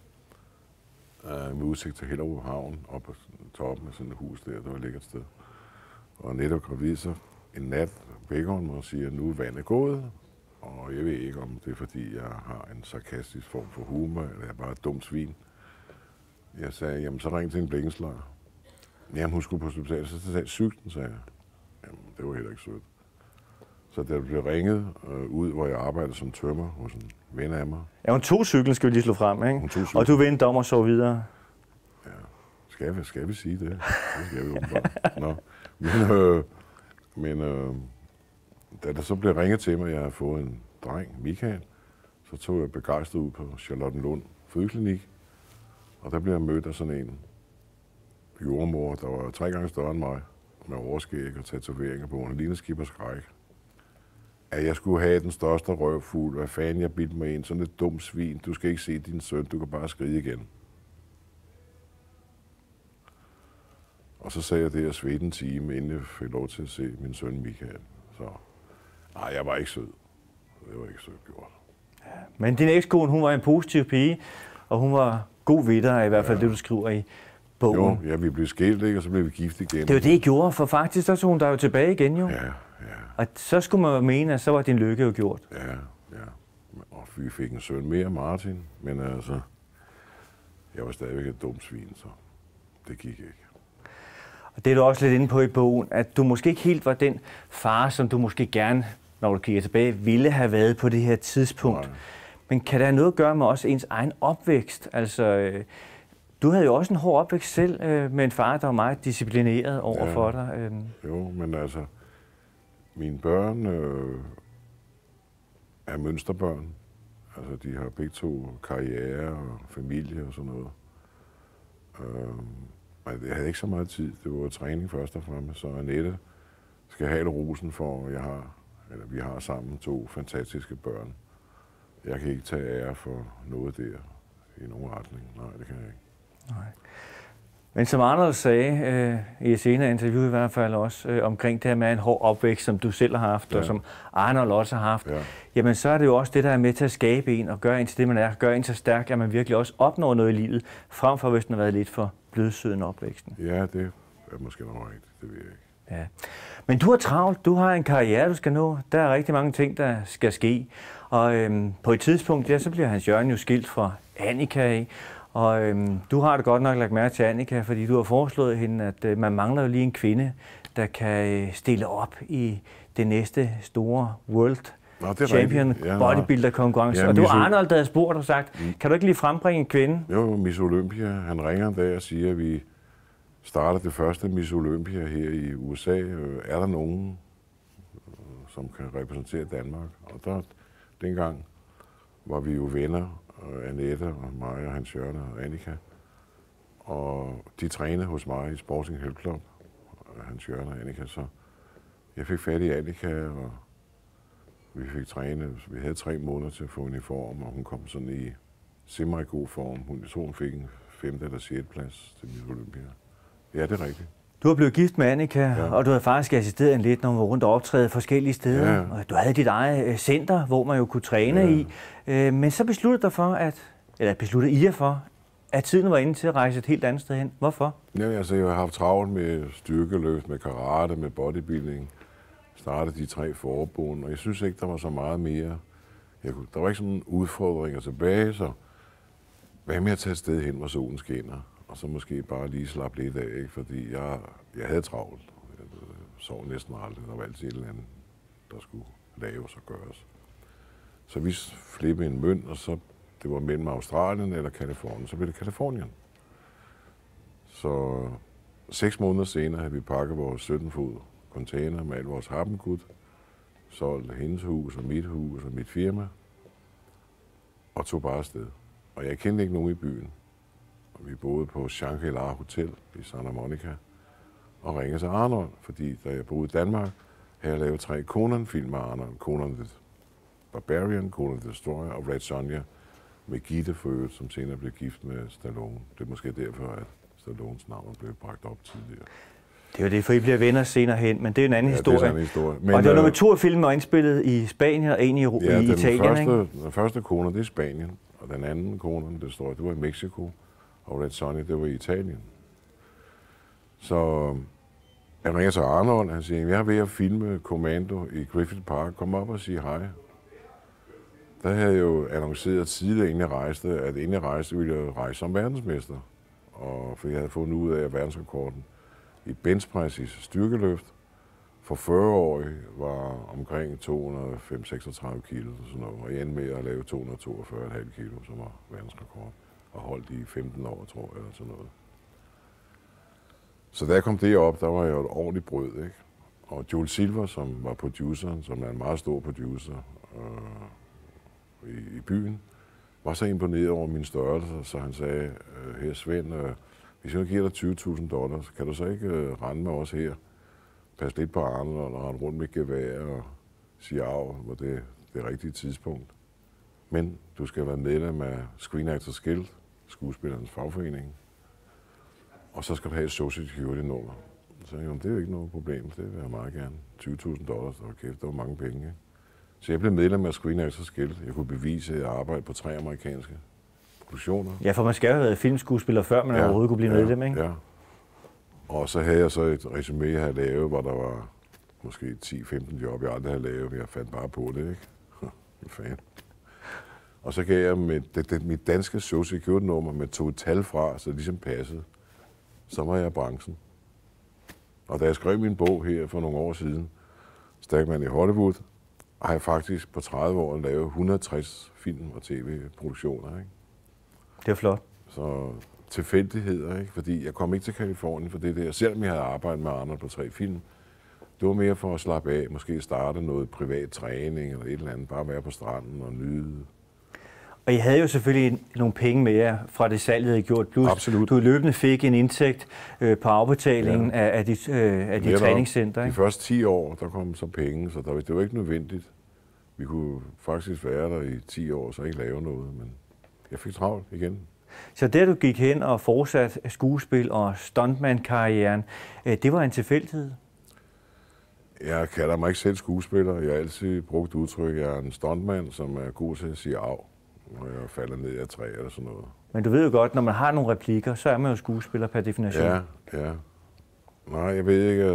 med udsigt til Hellerup Havn, op på toppen af sådan et hus der, det var et lækkert sted. Og netop gravid så en nat vækker hun mig og siger, at nu er vandet gået. Og jeg ved ikke, om det er, fordi jeg har en sarkastisk form for humor, eller jeg er bare et dumt svin. Jeg sagde, jamen så ring til en blikkenslager. Jamen hun skulle på hospitalet, så sagde cyklen, sagde jeg. Jamen det var heller ikke sødt. Så der blev ringet ud, hvor jeg arbejdede som tømrer hos en ven af mig. Ja, hun tog cyklen, skal vi lige slå frem, ikke? Og du vendte om og så videre. Ja, skal vi sige det? Det skal vi åbenbart. Nå. Men da der så blev ringet til mig, at jeg havde fået en dreng, Michael, så tog jeg begejstret ud på Charlottenlund Fødeklinik, og der blev jeg mødt af sådan en jordmor, der var 3 gange større end mig, med overskæg og tatoveringer på. Hun lignede skib og skræk. At jeg skulle have den største røvfugl, hvad fanden jeg bildte mig ind, sådan et dumt svin, du skal ikke se din søn, du kan bare skride igen. Og så sagde jeg det, at svedte en time, inden jeg fik lov til at se min søn Michael. Så nej, jeg var ikke sød. Det var ikke sødt gjort. Ja, men din ekskone, hun var en positiv pige, og hun var god ved dig, i hvert fald det, du skriver i bogen. Jo, ja, vi blev skilt, ikke? Og så blev vi gift igen. Det var det, I gjorde, for faktisk så tog hun dig jo tilbage igen, jo. Ja. Og så skulle man mene, at så var din lykke jo gjort. Ja. Og vi fik en søn mere, Martin, men altså, jeg var stadigvæk et dumt svin, så det gik ikke. Og det er du også lidt inde på i bogen, at du måske ikke helt var den far, som du måske gerne, når du kigger tilbage, ville have været på det her tidspunkt. Nej. Men kan der have noget at gøre med også ens egen opvækst? Altså, du havde jo også en hård opvækst selv med en far, der var meget disciplineret over for dig. Jo, men altså, mine børn er mønsterbørn. Altså, de har begge to karriere og familie og sådan noget. Jeg havde ikke så meget tid. Det var træning først og fremmest. Så Annette skal have et rosen for, at vi har sammen 2 fantastiske børn. Jeg kan ikke tage ære for noget der i nogen retning. Nej, det kan jeg ikke. Nej. Men som Arnold sagde i et senere interview i hvert fald også, omkring det her med en hård opvækst, som du selv har haft, og som Arnold også har haft, jamen så er det jo også det, der er med til at skabe en, og gøre en til det, man er, gøre en så stærk, at man virkelig også opnår noget i livet, frem for hvis den har været lidt for blødsøden opvæksten. Ja, det er måske noget rigtigt, det ved jeg ikke. Ja. Men du har travlt, du har en karriere, du skal nå, der er rigtig mange ting, der skal ske, og på et tidspunkt, så bliver Hans Jørgen jo skilt fra Annika, og du har det godt nok lagt mærke til Annika, fordi du har foreslået hende, at man mangler jo lige en kvinde, der kan stille op i det næste store World Champion bodybuilder-konkurrence. Og det var Arnold, der havde spurgt og sagt, kan du ikke lige frembringe en kvinde? Jo, Miss Olympia. Han ringer en dag og siger, at vi starter det første Miss Olympia her i USA. Er der nogen, som kan repræsentere Danmark? Og dengang var vi jo venner, Annette og mig og Hans Jørgen og Annika. Og de trænede hos mig i Sporting Health Club, Hans Jørgen og Annika. Så jeg fik fat i Annika, og vi fik trænet. Vi havde 3 måneder til at få uniform, og hun kom sådan i semi-god form. Hun fik en 5. eller 6. plads til Miss Olympia. Ja, det er rigtigt. Du har blevet gift med Annika, og du havde faktisk assisteret en lidt, når hun var rundt og optræde forskellige steder. Ja. Og du havde dit eget center, hvor man jo kunne træne i. Men så besluttede I jer for, at tiden var inde til at rejse et helt andet sted hen. Hvorfor? Ja, altså, jeg har haft travlt med styrkeløft, med karate, med bodybuilding. Startede de 3 forbund, og jeg synes ikke, der var så meget mere. Der var ikke sådan udfordringer tilbage, så hvad med at tage et sted hen, hvor solen skinner? Og så måske bare lige slappe lidt af, ikke? Fordi jeg havde travlt. Jeg sov næsten aldrig. Der var altid et eller andet, der skulle laves og gøres. Så vi flippede en mønt, og så det var mellem Australien eller Kalifornien. Så blev det Kalifornien. Så 6 måneder senere havde vi pakket vores 17-fod container med alt vores harpengud, solgt hendes hus og mit firma, og tog bare afsted. Og jeg kendte ikke nogen i byen. Og vi boede på Shangri-La Hotel i Santa Monica, og ringede til Arnold, fordi da jeg boede i Danmark, havde jeg lavet 3 Conan-film med Arnold. Conan the Barbarian, Conan the Destroyer og Red Sonja med Gitte for øvrigt, som senere blev gift med Stallone. Det er måske derfor, at Stallones navn blev bragt op tidligere. Det er jo det, for I bliver venner senere hen, men det er en anden historie. Det er en anden historie. Men, og det var nummer 2 af filmen, var indspillet i Spanien og en i Italien, ikke? Den første Conan, det er Spanien, og den anden Conan, det var i Mexico, og Red Sonja, det var i Italien. Så jeg ringer til Arnold, han siger, jeg er ved at filme Commando i Griffith Park, kom op og sige hej. Der havde jeg jo annonceret tidligere, inden jeg rejste, ville jeg rejse som verdensmester. Og for jeg havde fundet ud af, at verdensrekorden i benchpress i styrkeløft for 40-årige var omkring 205-36 kilo, sådan noget. Og jeg endte med at lave 242,5 kilo, som var verdensrekord. Og holdt i 15 år, tror jeg, eller sådan noget. Så da jeg kom det op, der var jeg jo et ordentligt brød, ikke? Og Joel Silver, som var produceren, som er en meget stor producer i byen, var så imponeret over min størrelse, så han sagde, her Svend, hvis jeg giver dig $20,000, kan du så ikke rende med os her? Pas lidt på Arnold og rende rundt med gevær og sige af, hvor det rigtige tidspunkt. Men du skal være medlem af Screen Actors Guild, skuespillernes fagforening, og så skal du have et Social Security-nummer. Så sagde jeg, det er jo ikke noget problem, det vil jeg meget gerne. $20,000, okay, det var mange penge, ikke? Så jeg blev medlem af Screen Actors Guild. Jeg kunne bevise, at jeg arbejdede på 3 amerikanske produktioner. Ja, for man skal jo have været filmskuespiller, før man overhovedet kunne blive medlem, ikke? Ja. Og så havde jeg så et resume, jeg havde lavet, hvor der var måske 10-15 job, jeg aldrig havde lavet, men jeg fandt bare på det, ikke? Fan. Og så gav jeg mit danske Social Security-nummer, men tog et tal fra, så det ligesom passede. Så var jeg i branchen. Og da jeg skrev min bog her for nogle år siden, Stuntman i Hollywood, har jeg faktisk på 30 år lavet 160 film- og tv-produktioner, ikke? Det er flot. Så tilfældigheder, ikke? Fordi jeg kom ikke til Kalifornien for det der. Selvom jeg havde arbejdet med Arnold på 3 film, det var mere for at slappe af, måske starte noget privat træning eller et eller andet, bare være på stranden og nyde. Og I havde jo selvfølgelig nogle penge med jer fra det salg, I havde gjort. Plus, du løbende fik en indtægt på afbetalingen af de træningscenter, ikke? De første 10 år, der kom så penge, så det var ikke nødvendigt. Vi kunne faktisk være der i 10 år, så ikke lave noget, men jeg fik travlt igen. Så der du gik hen og fortsatte skuespil og stuntman-karrieren, det var en tilfældighed? Jeg kalder mig ikke selv skuespiller. Jeg har altid brugt udtryk, jeg er en stuntman, som er god til at sige af, når jeg falder ned af træ eller sådan noget. Men du ved jo godt, når man har nogle replikker, så er man jo skuespiller per definition. Ja. Nej, jeg ved ikke,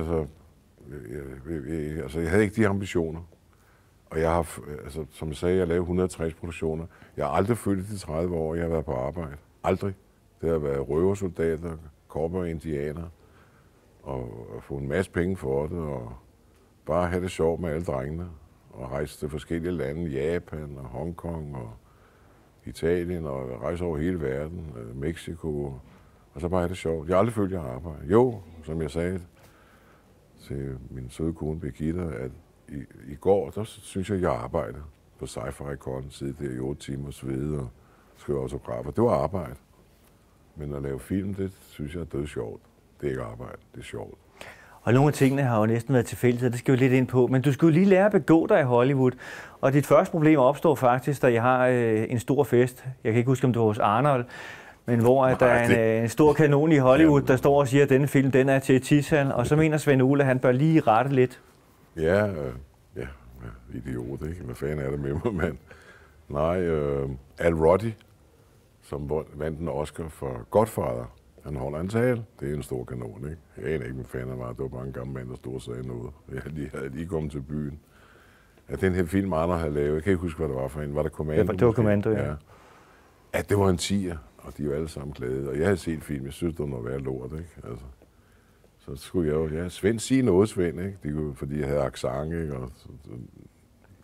jeg havde ikke de ambitioner. Og jeg har, som jeg sagde, jeg lavede 160 produktioner. Jeg har aldrig følt de 30 år, jeg har været på arbejde. Aldrig. Det har været røversoldater, cowboy-indianer, og få en masse penge for det, og bare have det sjovt med alle drengene, og rejse til forskellige lande, Japan og Hongkong og Italien, og rejse over hele verden, Mexico, og så bare have det sjovt. Jeg har aldrig følt, jeg har arbejdet. Jo, som jeg sagde til min søde kone Birgitte, at i går, der synes jeg arbejdede på Sci-Fi-Con, sidde der i 8 timer, svede og skrive autografer. Det var arbejde. Men at lave film, det synes jeg er død sjovt. Det er ikke arbejde, det er sjovt. Og nogle af tingene har jo næsten været tilfældighed, det skal vi lidt ind på. Men du skulle lige lære at begå dig i Hollywood. Og dit første problem opstår faktisk, da jeg har en stor fest. Jeg kan ikke huske, om det var hos Arnold. Men hvor der er en stor kanon i Hollywood, der står og siger, at denne film den er til Titan. Og så mener Sven-Ole, at han bør lige rette lidt. Ja, idiot, ikke? Hvad fanden er det med mig, mand? Nej, Al Roddy, som vandt en Oscar for Godfather, han holder en tale. Det er en stor kanon, ikke? Jeg aner ikke, hvad fanden han var. Det var bare en gammel mand, der stod og sagde noget. Jeg havde lige kommet til byen. At den her film, Arnold havde lavet, jeg kan ikke huske, hvad det var for en. Var det Commando? Det var Commando, ja. At det var en 10'er, og de var alle sammen glade. Og jeg havde set film, jeg synes, det må være lort, ikke? Altså. Så skulle jeg jo, Svend, sige noget, Svend, ikke? Fordi jeg havde accent, ikke? Og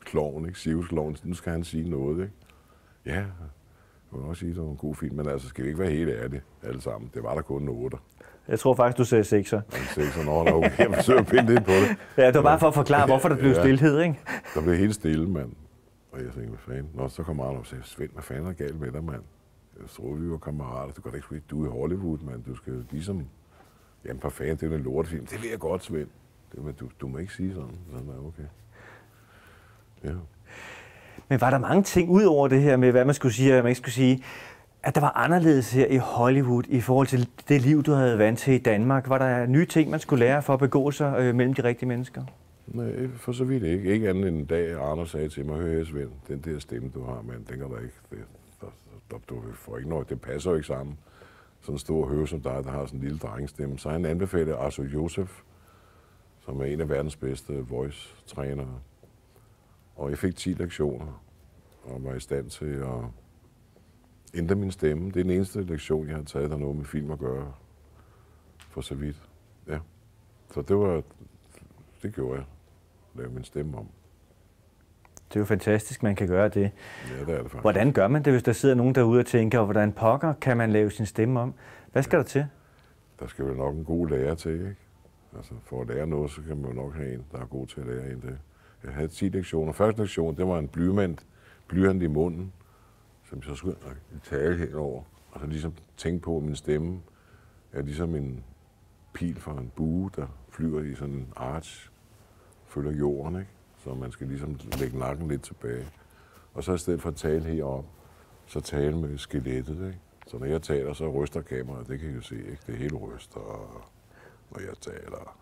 klovn, ikke? Cirkusklovn. Nu skal han sige noget, ikke? Ja, jeg vil også sige, at det var en god film, men altså skal vi ikke være helt ærlige alle sammen. Det var der kun en 8'er. Jeg tror faktisk, du sagde 6'er. En 6'er, okay. Jeg forsøger at pinde lidt på det. Ja, det var bare for at forklare, hvorfor der blev stillhed, ikke? Der blev helt stille, mand. Og jeg tænkte, hvad fanden? Nå, så kom Arnold og sagde, Svend, hvad fanden er galt med dig, mand? Jeg troede, vi var kammerater. Du kan da ikke, du er i Hollywood, mand. Du skal ligesom... Jamen, for fanden, det er en lortefilm. Det ved jeg godt, Svend. Du må ikke sige sådan. Sådan er okay. Ja. Men var der mange ting ud over det her med, hvad man skulle sige og hvad man ikke skulle sige, at der var anderledes her i Hollywood i forhold til det liv, du havde vant til i Danmark? Var der nye ting, man skulle lære for at begå sig mellem de rigtige mennesker? Nej, for så vidt ikke. Ikke andet end en dag, Arnold sagde til mig, hør her, Svend, den der stemme, du har, mand, den kan der ikke. Du får ikke noget, det passer jo ikke sammen. Sådan en stor høve som dig, der har sådan en lille drengestemme. Så han anbefalede Arthur Joseph, som er en af verdens bedste voice-trænere. Og jeg fik 10 lektioner, og var i stand til at ændre min stemme. Det er den eneste lektion, jeg har taget, der noget med film at gøre, for så vidt. Ja. Så det gjorde jeg. Lave min stemme om. Det er jo fantastisk, man kan gøre det. Ja, det er det faktisk. Hvordan gør man det, hvis der sidder nogen derude og tænker, hvordan pokker kan man lave sin stemme om? Hvad skal der til? Der skal vel nok en god lærer til, ikke? Altså, for at lære noget, så kan man jo nok have en, der er god til at lære en det. Jeg havde 10 lektioner. Første lektion, det var en blyant i munden, som jeg så skulle tale henover. Og så ligesom tænke på, at min stemme er ligesom en pil fra en bue, der flyver i sådan en arch, følger jorden, ikke? Så man skal ligesom lægge nakken lidt tilbage. Og så i stedet for at tale heroppe, så tale med skelettet, ikke? Så når jeg taler, så ryster kameraet, det kan I jo se, ikke? Det hele ryster, når jeg taler.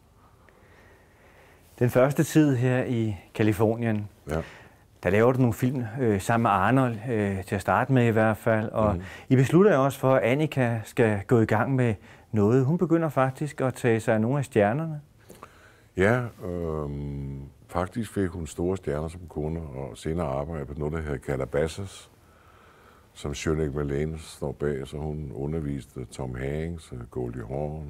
Den første tid her i Californien, ja. Der laver du nogle film sammen med Arnold, til at starte med i hvert fald. Og I beslutter også for, at Annika skal gå i gang med noget. Hun begynder faktisk at tage sig af nogle af stjernerne. Ja, faktisk fik hun store stjerner som kunder, og senere arbejde på noget, der hedder Calabasas, som Shirley MacLaine står bag, så hun underviste Tom Hanks, Goldie Hawn,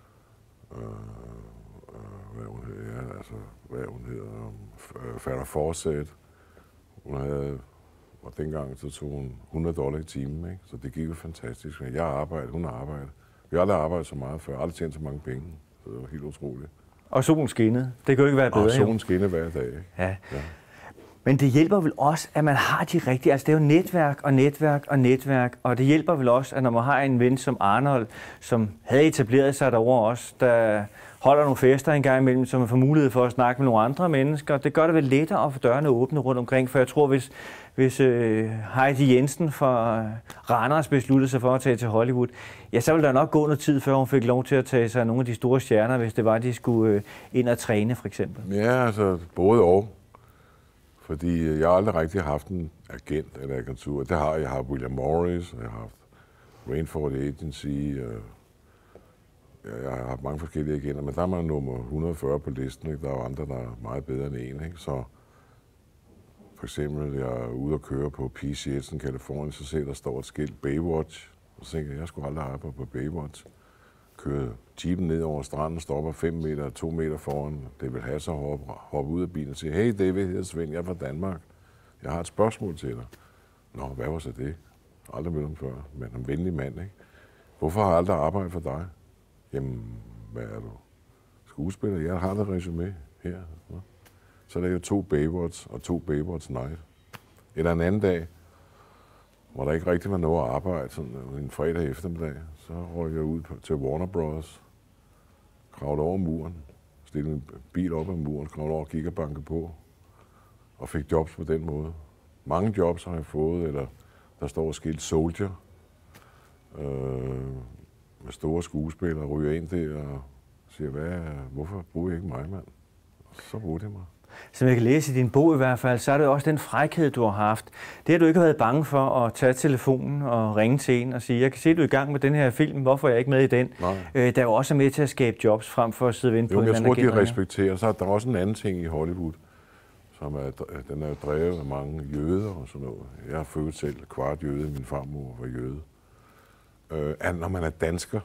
hvad hun hedder, Farrah Fawcett. Hun havde, og dengang så tog hun $100 i timen, ikke? Så det gik jo fantastisk. Jeg arbejdede, hun arbejdede. Vi har aldrig arbejdet så meget før, aldrig tjent så mange penge, så det var helt utroligt. Og solen skinnede. Det kan jo ikke være bedre. Og solen skinnede hver dag, ikke? Ja. Men det hjælper vel også, at man har de rigtige, altså det er jo netværk og netværk og netværk, og det hjælper vel også, at når man har en ven som Arnold, som havde etableret sig derovre også, der holder nogle fester en gang imellem, så man får mulighed for at snakke med nogle andre mennesker. Det gør det vel lettere at få dørene åbne rundt omkring, for jeg tror, hvis Heidi Jensen fra Randers besluttede sig for at tage til Hollywood, ja, så ville der nok gå noget tid, før hun fik lov til at tage sig af nogle af de store stjerner, hvis det var, de skulle ind og træne, for eksempel. Ja, altså både og. Fordi jeg har aldrig rigtig haft en agent eller agentur. Det har jeg. Jeg har William Morris, jeg har haft Rainford Agency, jeg har haft mange forskellige agenter, men der er man nummer 140 på listen, ikke? Der er jo andre, der er meget bedre end en, ikke? Så for eksempel, jeg er ude og køre på PCS i Californien, så ser der står et skilt Baywatch, og så tænker jeg skulle aldrig arbejde på Baywatch. Kører jeepen ned over stranden, stopper 5 meter, 2 meter foran. Det vil have så hoppe ud af bilen og sige, hey David, her er Svend, jeg er fra Danmark. Jeg har et spørgsmål til dig. Nå, hvad var så det? Aldrig mødt ham før, men en venlig mand, ikke? Hvorfor har jeg aldrig arbejdet for dig? Jamen, hvad er du? Skuespiller? Jeg har der resume her. Så der er jo 2 Baywatch og 2 Baywatch Night. Eller en anden dag, hvor der ikke rigtig var noget at arbejde, sådan en fredag eftermiddag, så røg jeg ud til Warner Bros. Kravlede over muren, stillede en bil op ad muren, kravlede over gigabænke på, og fik jobs på den måde. Mange jobs har jeg fået, eller der står skilt Soldier, med store skuespillere, ryger ind der og siger, hvorfor bruger jeg ikke mig, mand? Og så bruger de mig. Som jeg kan læse i din bog i hvert fald, så er det også den frækhed, du har haft. Det har du ikke været bange for at tage telefonen og ringe til en og sige, jeg kan se, du er i gang med den her film, hvorfor er jeg ikke med i den? Der er jo også med til at skabe jobs frem for at sidde og vente på en eller anden agent. Jeg tror, de respekterer. Så er der også en anden ting i Hollywood, som den er jo drevet af mange jøder og sådan noget. Jeg har født selv kvart jøde, min farmor var jøde. Når man er dansker,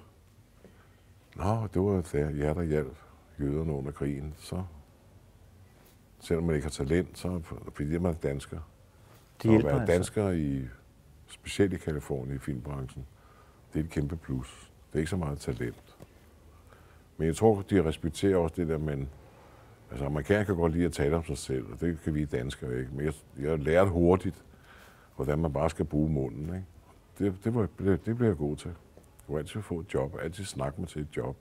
det var jer, der hjalp jøderne under krigen, så selvom man ikke har talent, så fordi man er dansker. De hjælper at være altså. dansker, specielt i Californien i filmbranchen, det er et kæmpe plus. Det er ikke så meget talent. Men jeg tror, de respekterer også det der, men altså, amerikanere kan godt lide at tale om sig selv, og det kan vi danskere ikke. Men jeg har lært hurtigt, hvordan man bare skal bruge munden. Ikke? Det bliver jeg god til. Du kan altid få et job, altid snakke mig til et job.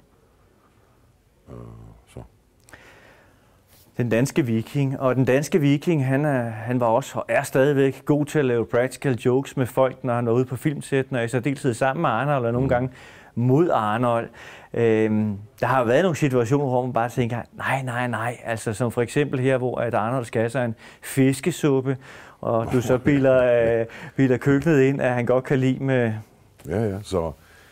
Så. Den danske viking, og den danske viking, han var også og er stadigvæk god til at lave practical jokes med folk, når han er ude på filmsætten, og i særdeleshed sammen med Arnold, eller nogle gange mod Arnold. Der har været nogle situationer, hvor man bare tænker, nej, altså som for eksempel her, hvor at Arnold skal sig en fiskesuppe, og du så bilder køkkenet ind, at han godt kan lide med... Ja, så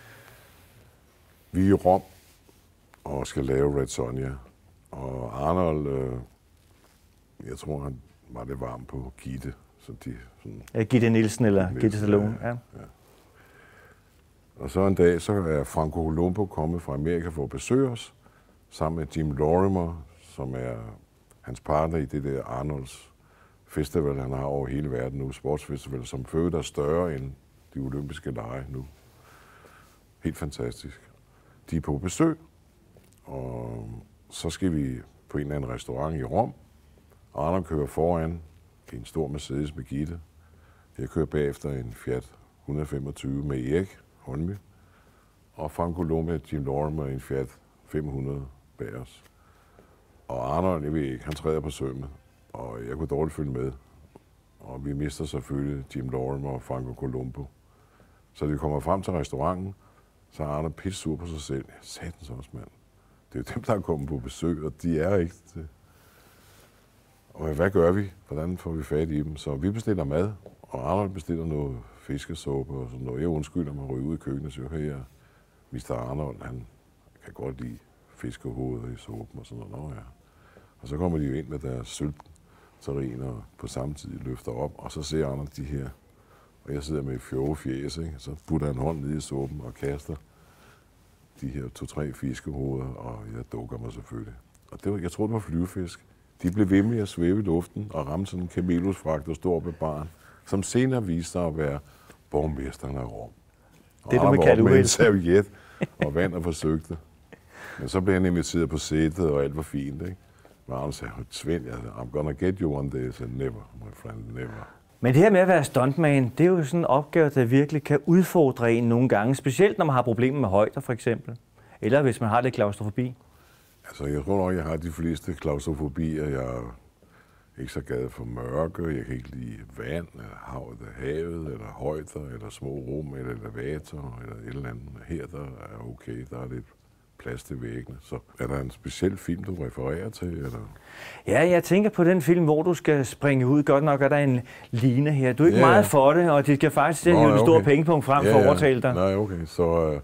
vi er i Rom og skal lave Red Sonja, og Arnold, jeg tror, han var lidt varm på Gitte. Så Gitte Nielsen eller Gitte Stallone, ja. Og så en dag, så er Franco Colombo kommet fra Amerika for at besøge os, sammen med Jim Lorimer, som er hans partner i det der Arnolds festival, han har over hele verden nu, sportsfestival, som for øvrigt er større end de olympiske lege nu. Helt fantastisk. De er på besøg, og så skal vi på en eller anden restaurant i Rom. Arnold kører foran i en stor Mercedes med Gitte. Jeg kører bagefter en Fiat 125 med Erik Holmy. Og Franco Colombo med Jim Lorimer i en Fiat 500 bag os. Og Arnold, jeg ved ikke, han træder på sømmet, og jeg kunne dårligt følge med. Og vi mister selvfølgelig Jim Lorimer og Franco Colombo. Så vi kommer frem til restauranten, så er Arnold pisse sur på sig selv. Satans også, mand. Det er jo dem, der er kommet på besøg, og de er ikke det. Og hvad gør vi? Hvordan får vi fat i dem? Så vi bestiller mad, og Arnold bestiller noget fiskesuppe og sådan noget. Jeg undskylder mig at ryge ud i køkkenet og siger, her, Mr. Arnold, han kan godt lide fiskehoveder i suppen og sådan noget. Nå, ja. Og så kommer de jo ind med deres syltterriner på samme tid løfter op, og så ser Arnold de her. Og jeg sidder med fjove fjæs, ikke? Så putter han hånden ned i suppen og kaster de her 2-3 fiskehoveder, og jeg dukker mig selvfølgelig. Og det var, jeg troede, det var flyvefisk. De blev ved med at svæve i luften og ramte sådan en kamelosfragt, der står på baren, som senere viste sig at være borgmesteren af Rom. Det du vil kalde med en serviet og vand og forsøgte. Men så blev han inviteret på sættet, og alt var fint, ikke? Men han sagde, Svend, I'm gonna get you one day. Jeg sagde, never, my friend, never. Men det her med at være stuntman, det er jo sådan en opgave, der virkelig kan udfordre en nogle gange. Specielt når man har problemer med højder, for eksempel. Eller hvis man har lidt klaustrofobi. Altså, jeg tror nok, jeg har de fleste klaustrofobier. Jeg er ikke så glad for mørke. Jeg kan ikke lide vand, eller havet, eller højder, eller små rum, eller elevator, eller et eller andet. Her der er okay, der er lidt plads til væggene. Så er der en speciel film, du refererer til? Eller? Ja, jeg tænker på den film, hvor du skal springe ud. Godt nok er der en line her. Du er ikke meget for det, og de skal faktisk sætte en stor pengepunkt frem for at overtale dig. Nej, okay. Så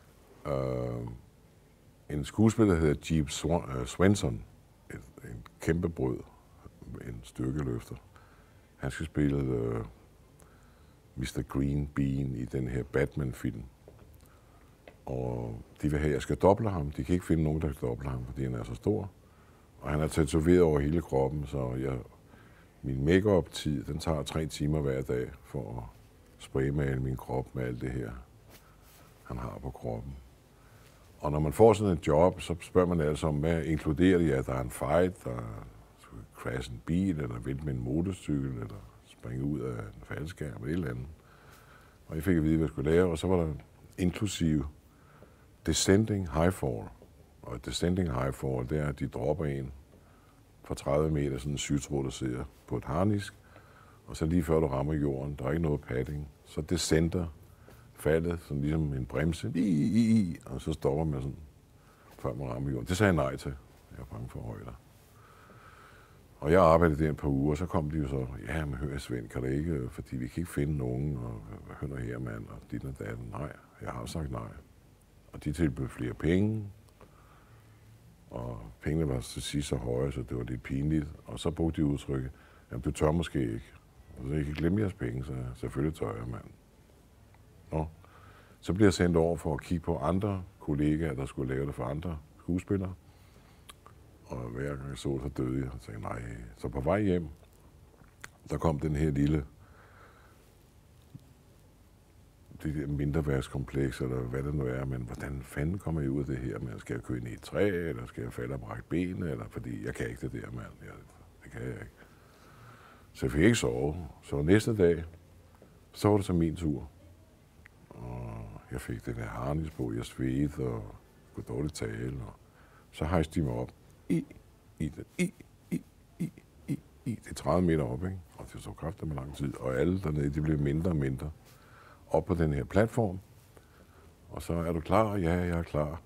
en skuespiller, der hedder Jeep Swenson, en kæmpe brød, en styrkeløfter. Han skal spille Mr. Green Bean i den her Batman-film. Og de vil have, at jeg skal doble ham. De kan ikke finde nogen, der kan doble ham, fordi han er så stor. Og han er tatoveret over hele kroppen, så min make-up-tid, den tager 3 timer hver dag for at spraymale min krop med alt det her, han har på kroppen. Og når man får sådan et job, så spørger man altså om, hvad inkluderer det? Ja, der er en fight, der crash en bil, eller vælte med en motorcykel, eller springe ud af en faldskærm, eller et eller andet. Og jeg fik at vide, hvad jeg skulle lave, og så var der inklusive descending high fall. Og descending high fall, det er, at de dropper en fra 30 meter, sådan en sygetråd, der sidder på et harnisk, og så lige før du rammer jorden, der er ikke noget padding, så descender faldet, sådan ligesom en bremse, og så stopper man sådan, før man rammer jorden. Det sagde jeg nej til. Jeg er bange for højder. Og jeg arbejdede der et par uger, og så kom de jo så, ja, men hør Svend, kan det ikke, fordi vi kan ikke finde nogen, og hør nu her, mand, og dit og datten. Nej, jeg har sagt nej. Og de tilbød flere penge, og pengene var til sidst så høje, så det var lidt pinligt. Og så brugte de udtrykket, jamen du tør måske ikke. Og så I kan glemme jeres penge, så selvfølgelig tør jeg, mand. Nå. Så bliver jeg sendt over for at kigge på andre kollegaer, der skulle lave det for andre skuespillere. Og hver gang jeg så det, så døde jeg. Og tænkte, nej. Så på vej hjem, der kom den her lille, det der mindreværdskompleks, eller hvad det nu er, men hvordan fanden kommer jeg ud af det her, men skal jeg køre ind i et træ, eller skal jeg falde og brække benene, eller fordi jeg kan ikke det der, mand. Det kan jeg ikke. Så jeg fik ikke sove. Så næste dag, så var det så min tur. Og jeg fik den her harnis på, jeg svedte og kunne dårligt tale. Og så hejste de mig op. Det er 30 meter op, ikke? Og det så kraftigt med lang tid. Og alle dernede, de blev mindre og mindre. Op på den her platform. Og så er du klar? Ja, jeg er klar.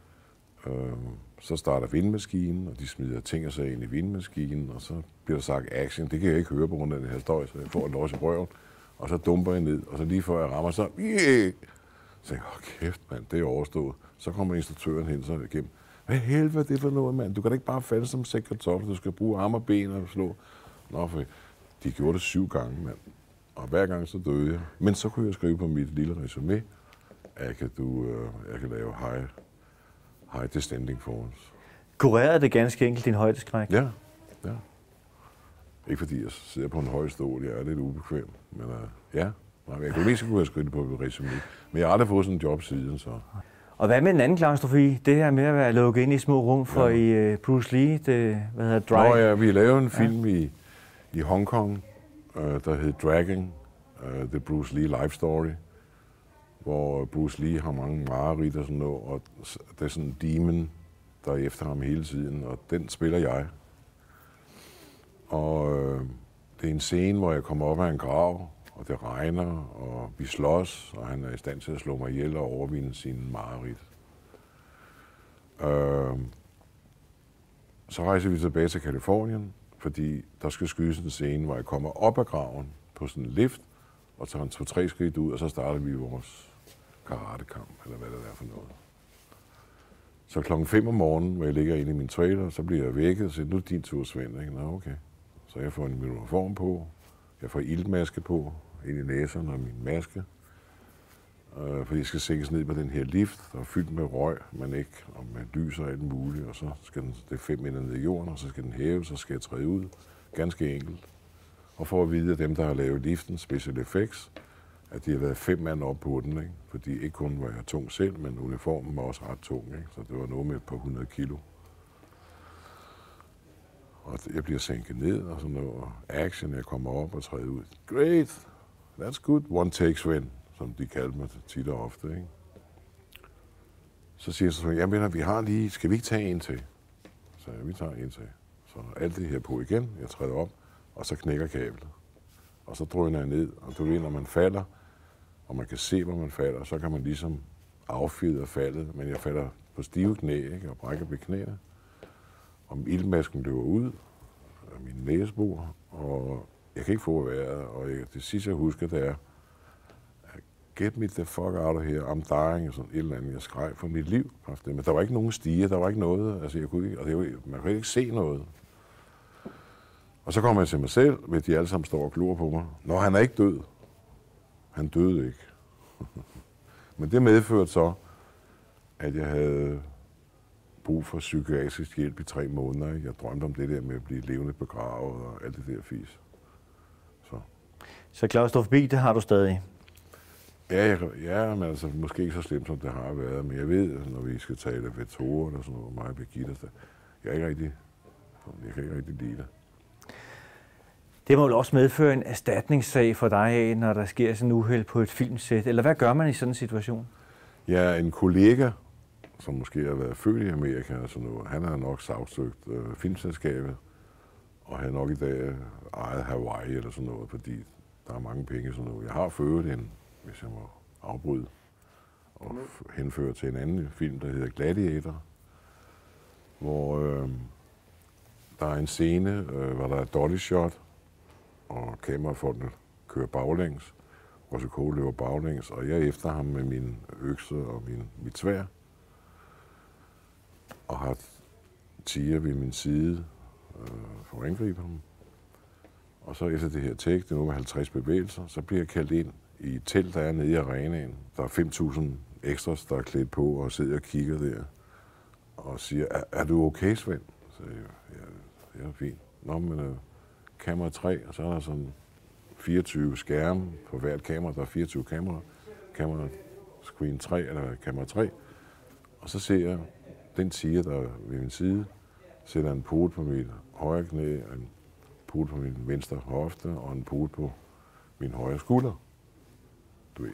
Så starter vindmaskinen, og de smider ting og sager ind i vindmaskinen, og så bliver der sagt action. Det kan jeg ikke høre på grund af den her støj, så jeg får en los i røven. Og så dumper jeg ned, og så lige før jeg rammer, så så tænker jeg, kæft mand, det er overstået. Så kommer instruktøren hen så igennem. Hvad helvede er det for noget, mand? Du kan da ikke bare falde som sæk kartofler, du skal bruge arme og ben og slå. Nå, for de gjorde det 7 gange, mand. Og hver gang så døde jeg. Men så kunne jeg skrive på mit lille resumé, at jeg kan lave high descending falls. Kurerede det ganske enkelt din højdeskræk? Ja. Ikke fordi jeg sidder på en høj stol, jeg er lidt ubekvem, men ja. Jeg kunne mest kunne have skrevet på mit resumé, men jeg har aldrig fået sådan en job siden, så. Og hvad med en anden klaustrofobi? Det her med at være lukket ind i små rum for i Bruce Lee, hvad hedder Drive? Nå ja, vi lavede en film i Hongkong, der hed Dragon, The Bruce Lee Life Story, hvor Bruce Lee har mange mareridt og sådan noget, og det er sådan en demon, der er efter ham hele tiden, og den spiller jeg. Og det er en scene, hvor jeg kommer op af en grav, og det regner, og vi slås, og han er i stand til at slå mig ihjel og overvinde sine mareridt. Så rejser vi tilbage til Californien, fordi der skal skydes en scene, hvor jeg kommer op af graven på sådan en lift, og tager en 2-3 skridt ud, og så starter vi vores karatekamp, eller hvad det er for noget. Så klokken 5 om morgenen, hvor jeg ligger inde i min trailer, så bliver jeg vækket og siger, nu er din tur, Svend. Ikke? Nå, okay. Så jeg får min uniform på, jeg får iltmaske på, ind i næseren og min maske, fordi jeg skal sænkes ned på den her lift, der er fyldt med røg, men ikke, og med lys og alt muligt, og så skal den, det er 5 meter ned i jorden, og så skal den hæves, så skal jeg træde ud, ganske enkelt. Og for at vide, at dem, der har lavet liften, special effects, at de har været 5 mand op på den, ikke? Fordi ikke kun var jeg tung selv, men uniformen var også ret tung, ikke? Så det var noget med et par 100 kilo. Og jeg bliver sænket ned og sådan noget. Action, jeg kommer op og træder ud. Great, that's good. One take, Sven, som de kaldte mig tit og ofte, ikke? Så siger jeg så, jeg mener, vi har lige, skal vi ikke tage en til? Så vi tager en til. Så alt det her på igen, jeg træder op, og så knækker kablet. Og så drøner jeg ned, og du ved, når man falder, og man kan se, hvor man falder, så kan man ligesom affjedre faldet, men jeg falder på stive knæ, ikke, og brækker ved knæene. Og iltmasken løber ud af min næsebor, og jeg kan ikke få vejret, og det sidste, jeg husker, det er, get me the fuck out of here, I'm dying, og sådan et eller andet, jeg skreg for mit liv. Men der var ikke nogen stiger, der var ikke noget, altså jeg kunne ikke, man kunne ikke se noget. Og så kommer jeg til mig selv, ved de alle sammen står og glor på mig. Nå, han er ikke død. Han døde ikke. Men det medførte så, at jeg havde brug for psykiatrisk hjælp i 3 måneder. Jeg drømte om det der med at blive levende begravet og alt det der fis. Så klaustrofobi, det har du stadig? Ja, men altså måske ikke så slemt, som det har været. Men jeg ved, når vi skal tale vetorer eller sådan noget, mig og Birgitte, jeg kan ikke rigtig lide det. Det må vel også medføre en erstatningssag for dig af, når der sker sådan en uheld på et filmsæt. Eller hvad gør man i sådan en situation? Ja, en kollega, som måske har været født i Amerika og sådan noget, han har nok sagsøgt filmselskabet, og han nok i dag ejet Hawaii eller sådan noget, fordi der er mange penge sådan noget. Jeg har ført en, hvis jeg må afbryde, og henføre til en anden film, der hedder Gladiator, hvor der er en scene, hvor der er dolly shot, og kamerafolkene kører baglæns, og så Cole løber baglæns, og jeg er efter ham med min økse og mit sværd, og har tiger ved min side for at angribe ham. Og så efter det her take, det er nu med 50 bevægelser, så bliver jeg kaldt ind i et telt, der er nede i arenaen. Der er 5.000 ekstras, der er klædt på og sidder og kigger der, og siger, er du okay, Svend? Så det er fint. Nå, men kamera 3, og så er der sådan 24 skærme på hvert kamera. Der er 24 kameraer. Kamera screen 3, eller kamera 3. Og så ser jeg den tiger, der er ved min side, sætter en pude på mit højre knæ, en pude på min venstre hofte, og en pude på min højre skulder. Du ved.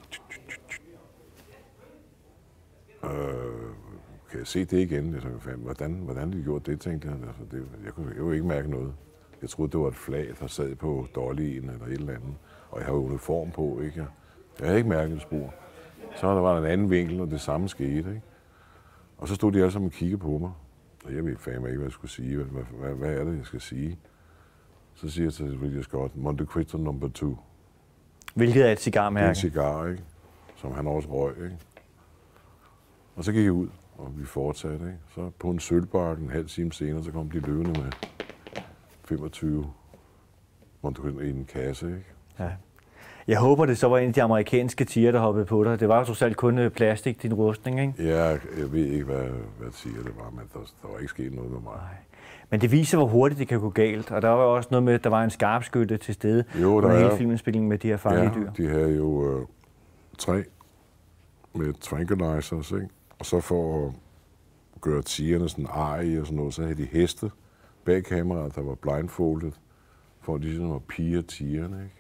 Kan jeg se det igen? Jeg tænkte, hvordan de gjorde det, tænkte jeg. Altså, jeg kunne jo ikke mærke noget. Jeg troede, det var et flag, der sad på dollyen eller et eller andet. Og jeg har jo uniform på, ikke? Jeg havde ikke mærket et spor. Så var der en anden vinkel, og det samme skete, ikke? Og så stod de alle sammen og kiggede på mig. Og jeg ved fandme ikke, hvad jeg skulle sige. Hvad er det, jeg skal sige? Så siger jeg til Ridley Scott, Monte Cristo number 2. Hvilket er et cigarmærke? En cigar, ikke? Som han også røg, ikke? Og så gik jeg ud, og vi fortsatte, ikke? Så på en sølvbakke en halv time senere, så kom de løbende med 25 Monte Cristo i en kasse, ikke? Ja. Jeg håber, det så var en af de amerikanske tiger, der hoppede på dig. Det var jo trods alt kun plastik, din rustning, ikke? Ja, jeg ved ikke, hvad tiger det var, men der var ikke sket noget med mig. Nej. Men det viser, hvor hurtigt det kan gå galt. Og der var også noget med, at der var en skarpskytte til stede under hele filmindspillingen med de her farlige dyr. De havde jo 3 med tranquilizers, ikke? Og så for at gøre tigerne sådan arige og sådan noget, så havde de heste bag kameraet, der var blindfoldet, for at de sådan var piger tigerne, ikke?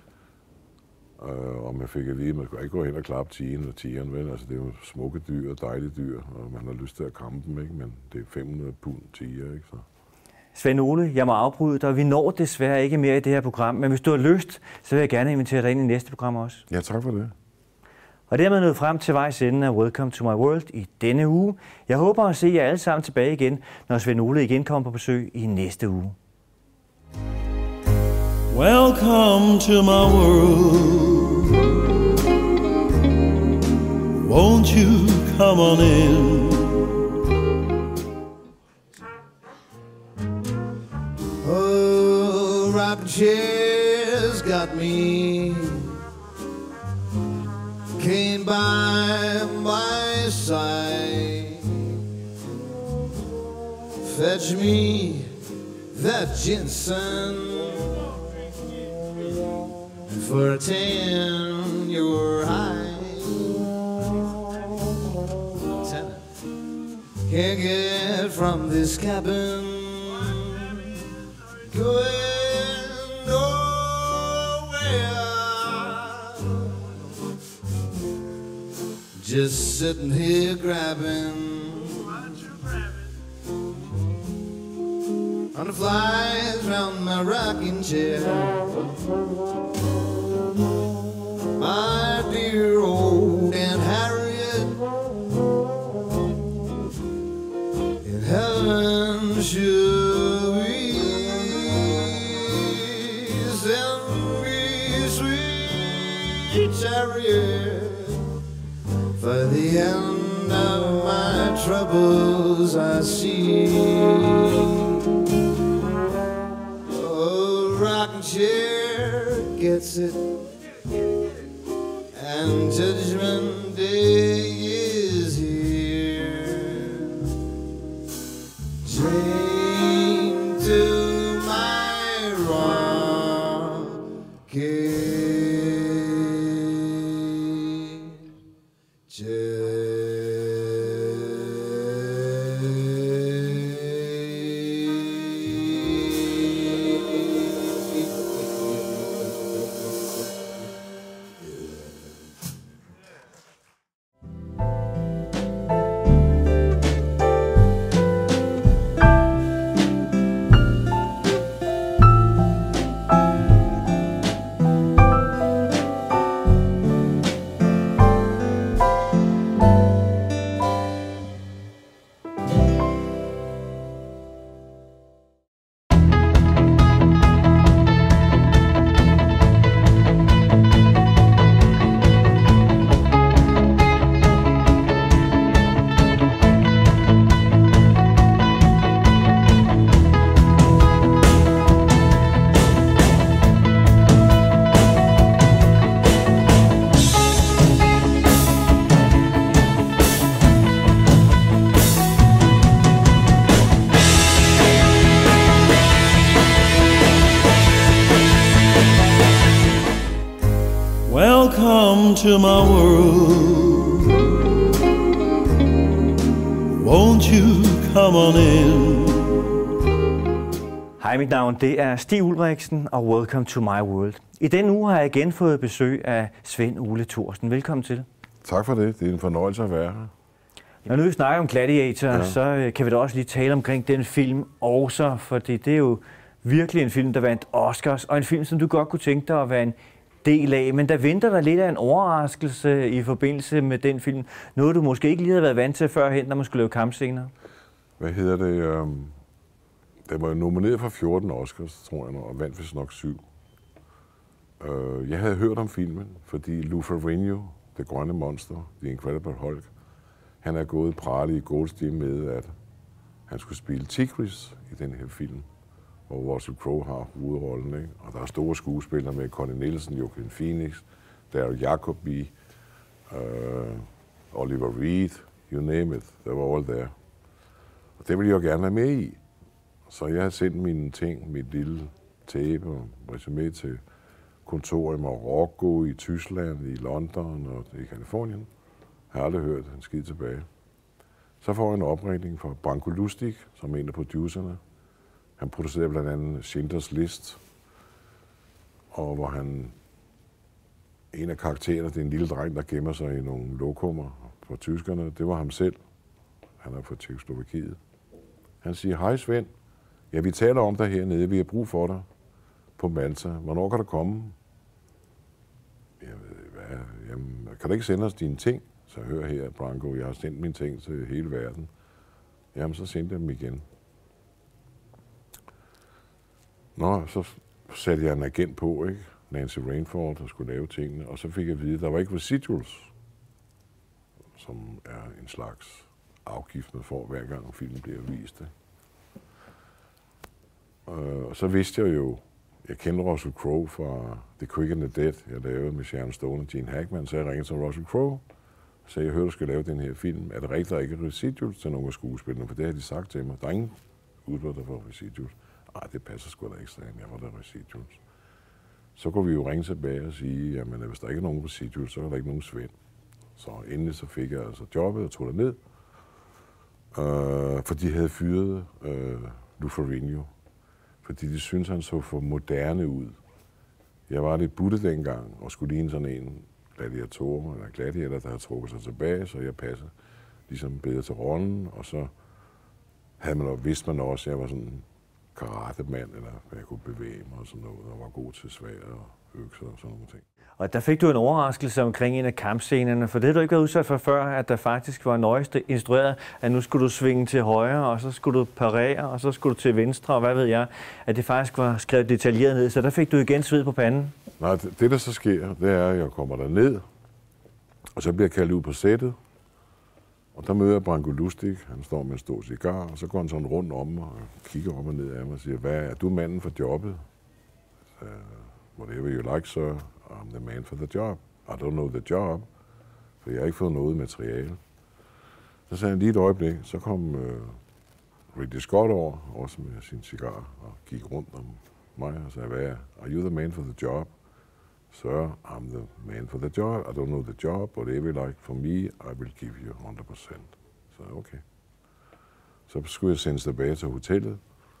Og man fik at vide, at man skulle ikke gå hen og klappe tigeren, vel? Altså, det er jo smukke dyr og dejlige dyr, og man har lyst til at kramme dem, ikke? Men det er 500 pund tiger, ikke? Så. Sven-Ole, jeg må afbryde dig. Vi når desværre ikke mere i det her program, men hvis du har lyst, så vil jeg gerne invitere dig ind i næste program også. Ja, tak for det. Og dermed nået frem til vejs ende af Welcome to my world i denne uge. Jeg håber at se jer alle sammen tilbage igen, når Sven-Ole igen kommer på besøg i næste uge. Welcome to my world. Won't you come on in? Oh, rocking chair's got me. Came by my side. Fetch me that ginseng. For a 10 you're high. Tenant can't get from this cabin. Going nowhere. Just sitting here grabbing on the flies round my rocking chair. My dear old Aunt Harriet, in heaven should we send me sweet chariot. For the end of my troubles I see. Oh, rocking chair gets it. And Judgment Day is here. Chained to my rocking chair. to my world. Won't you come on in? Hej, mit navn det er Stig Ulrichsen, og welcome to my world. I denne uge har jeg igen fået besøg af Sven-Ole Thorsen. Velkommen til. Tak for det. Det er en fornøjelse at være her. Når nu vi snakker om Gladiator, så kan vi da også lige tale omkring den film også, fordi det er jo virkelig en film, der vandt Oscars, og en film, som du godt kunne tænke dig at være en del af. Men der venter der lidt af en overraskelse i forbindelse med den film. Noget, du måske ikke lige havde været vant til førhen, når man skulle lave kampscener. Hvad hedder det? Den var jo nomineret for 14 Oscars, tror jeg, og vandt vist nok 7. Jeg havde hørt om filmen, fordi Ferrigno, det grønne monster, The Incredible Hulk, han er gået prale i goldstil med, at han skulle spille Tigris i den her film, hvor Russell Crowe har hovedrollen, ikke? Og der er store skuespillere med Connie Nielsen, Joaquin Phoenix, Daryl Jacobi, Oliver Reed, you name it, they were all there. Og det ville jeg jo gerne være med i. Så jeg har sendt mine ting, mit lille tape og resume til kontor i Marokko, i Tyskland, i London og i Kalifornien. Jeg har aldrig hørt en skid tilbage. Så får jeg en opringning fra Branko Lustig, som er en af producerne. Han producerer blandt andet Schindlers List, og hvor en af karaktererne, det er en lille dreng, der gemmer sig i nogle lokummer fra tyskerne. Det var ham selv. Han er fra Tjekkoslovakiet. Han siger, hej Svend, ja, vi taler om dig hernede, vi har brug for dig på Malta. Hvornår kan du komme? Jamen, kan du ikke sende os dine ting? Så hør her, Branko, jeg har sendt mine ting til hele verden. Jamen, så sendte jeg dem igen. Nå, så satte jeg en agent på, ikke? Nancy Rainford, der skulle lave tingene, og så fik jeg at vide, at der var ikke residuals, som er en slags afgift, man får hver gang filmen bliver vist. Og så vidste jeg jo, jeg kendte Russell Crowe fra The Quick and the Dead, jeg lavede med Sharon Stone og Gene Hackman, så jeg ringede til Russell Crowe, så jeg hørte, at du skal lave den her film. Er det rigtigt, der ikke er residuals til nogle af skuespillerne? For det har de sagt til mig. Der er ingen udbud, der får residuals. Nej, det passer sgu da ikke, sagde jeg var der residuals. Så kunne vi jo ringe tilbage og sige, jamen hvis der ikke er nogen residuals, så er der ikke nogen Svend. Så endelig så fik jeg altså jobbet og tog det ned, for de havde fyret Ferrigno, fordi de syntes, han så for moderne ud. Jeg var lidt butte dengang, og skulle ligne sådan en gladiator, der havde trukket sig tilbage, så jeg passede ligesom bedre til rollen, og så havde vidste man også, at jeg var sådan en karatemand, eller at jeg kunne bevæge mig og sådan noget, og var god til sværd og økser og sådan nogle ting. Og der fik du en overraskelse omkring en af kampscenerne, for det havde du ikke været udsat for før, at der faktisk var nøjest instrueret, at nu skulle du svinge til højre, og så skulle du parere, og så skulle du til venstre, og hvad ved jeg, at det faktisk var skrevet detaljeret ned, så der fik du igen sved på panden. Nej, det der så sker, det er, at jeg kommer derned, og så bliver jeg kaldt ud på sættet, og der møder jeg Branko Lustig, han står med en stor cigar, og så går han sådan rundt om og kigger op og ned af mig og siger, hvad er du manden for jobbet? Whatever you like, sir, I'm the man for the job. I don't know the job, for jeg har ikke fået noget materiale. Så sagde han lige et øjeblik, så kom Ridley Scott over, også med sin cigar, og gik rundt om mig og sagde, hvad er, are you the man for the job? Sir, I'm the man for the job. I don't know the job, whatever you like. For me, I will give you 100%. Så okay. Så skulle jeg sendes tilbage til hotellet,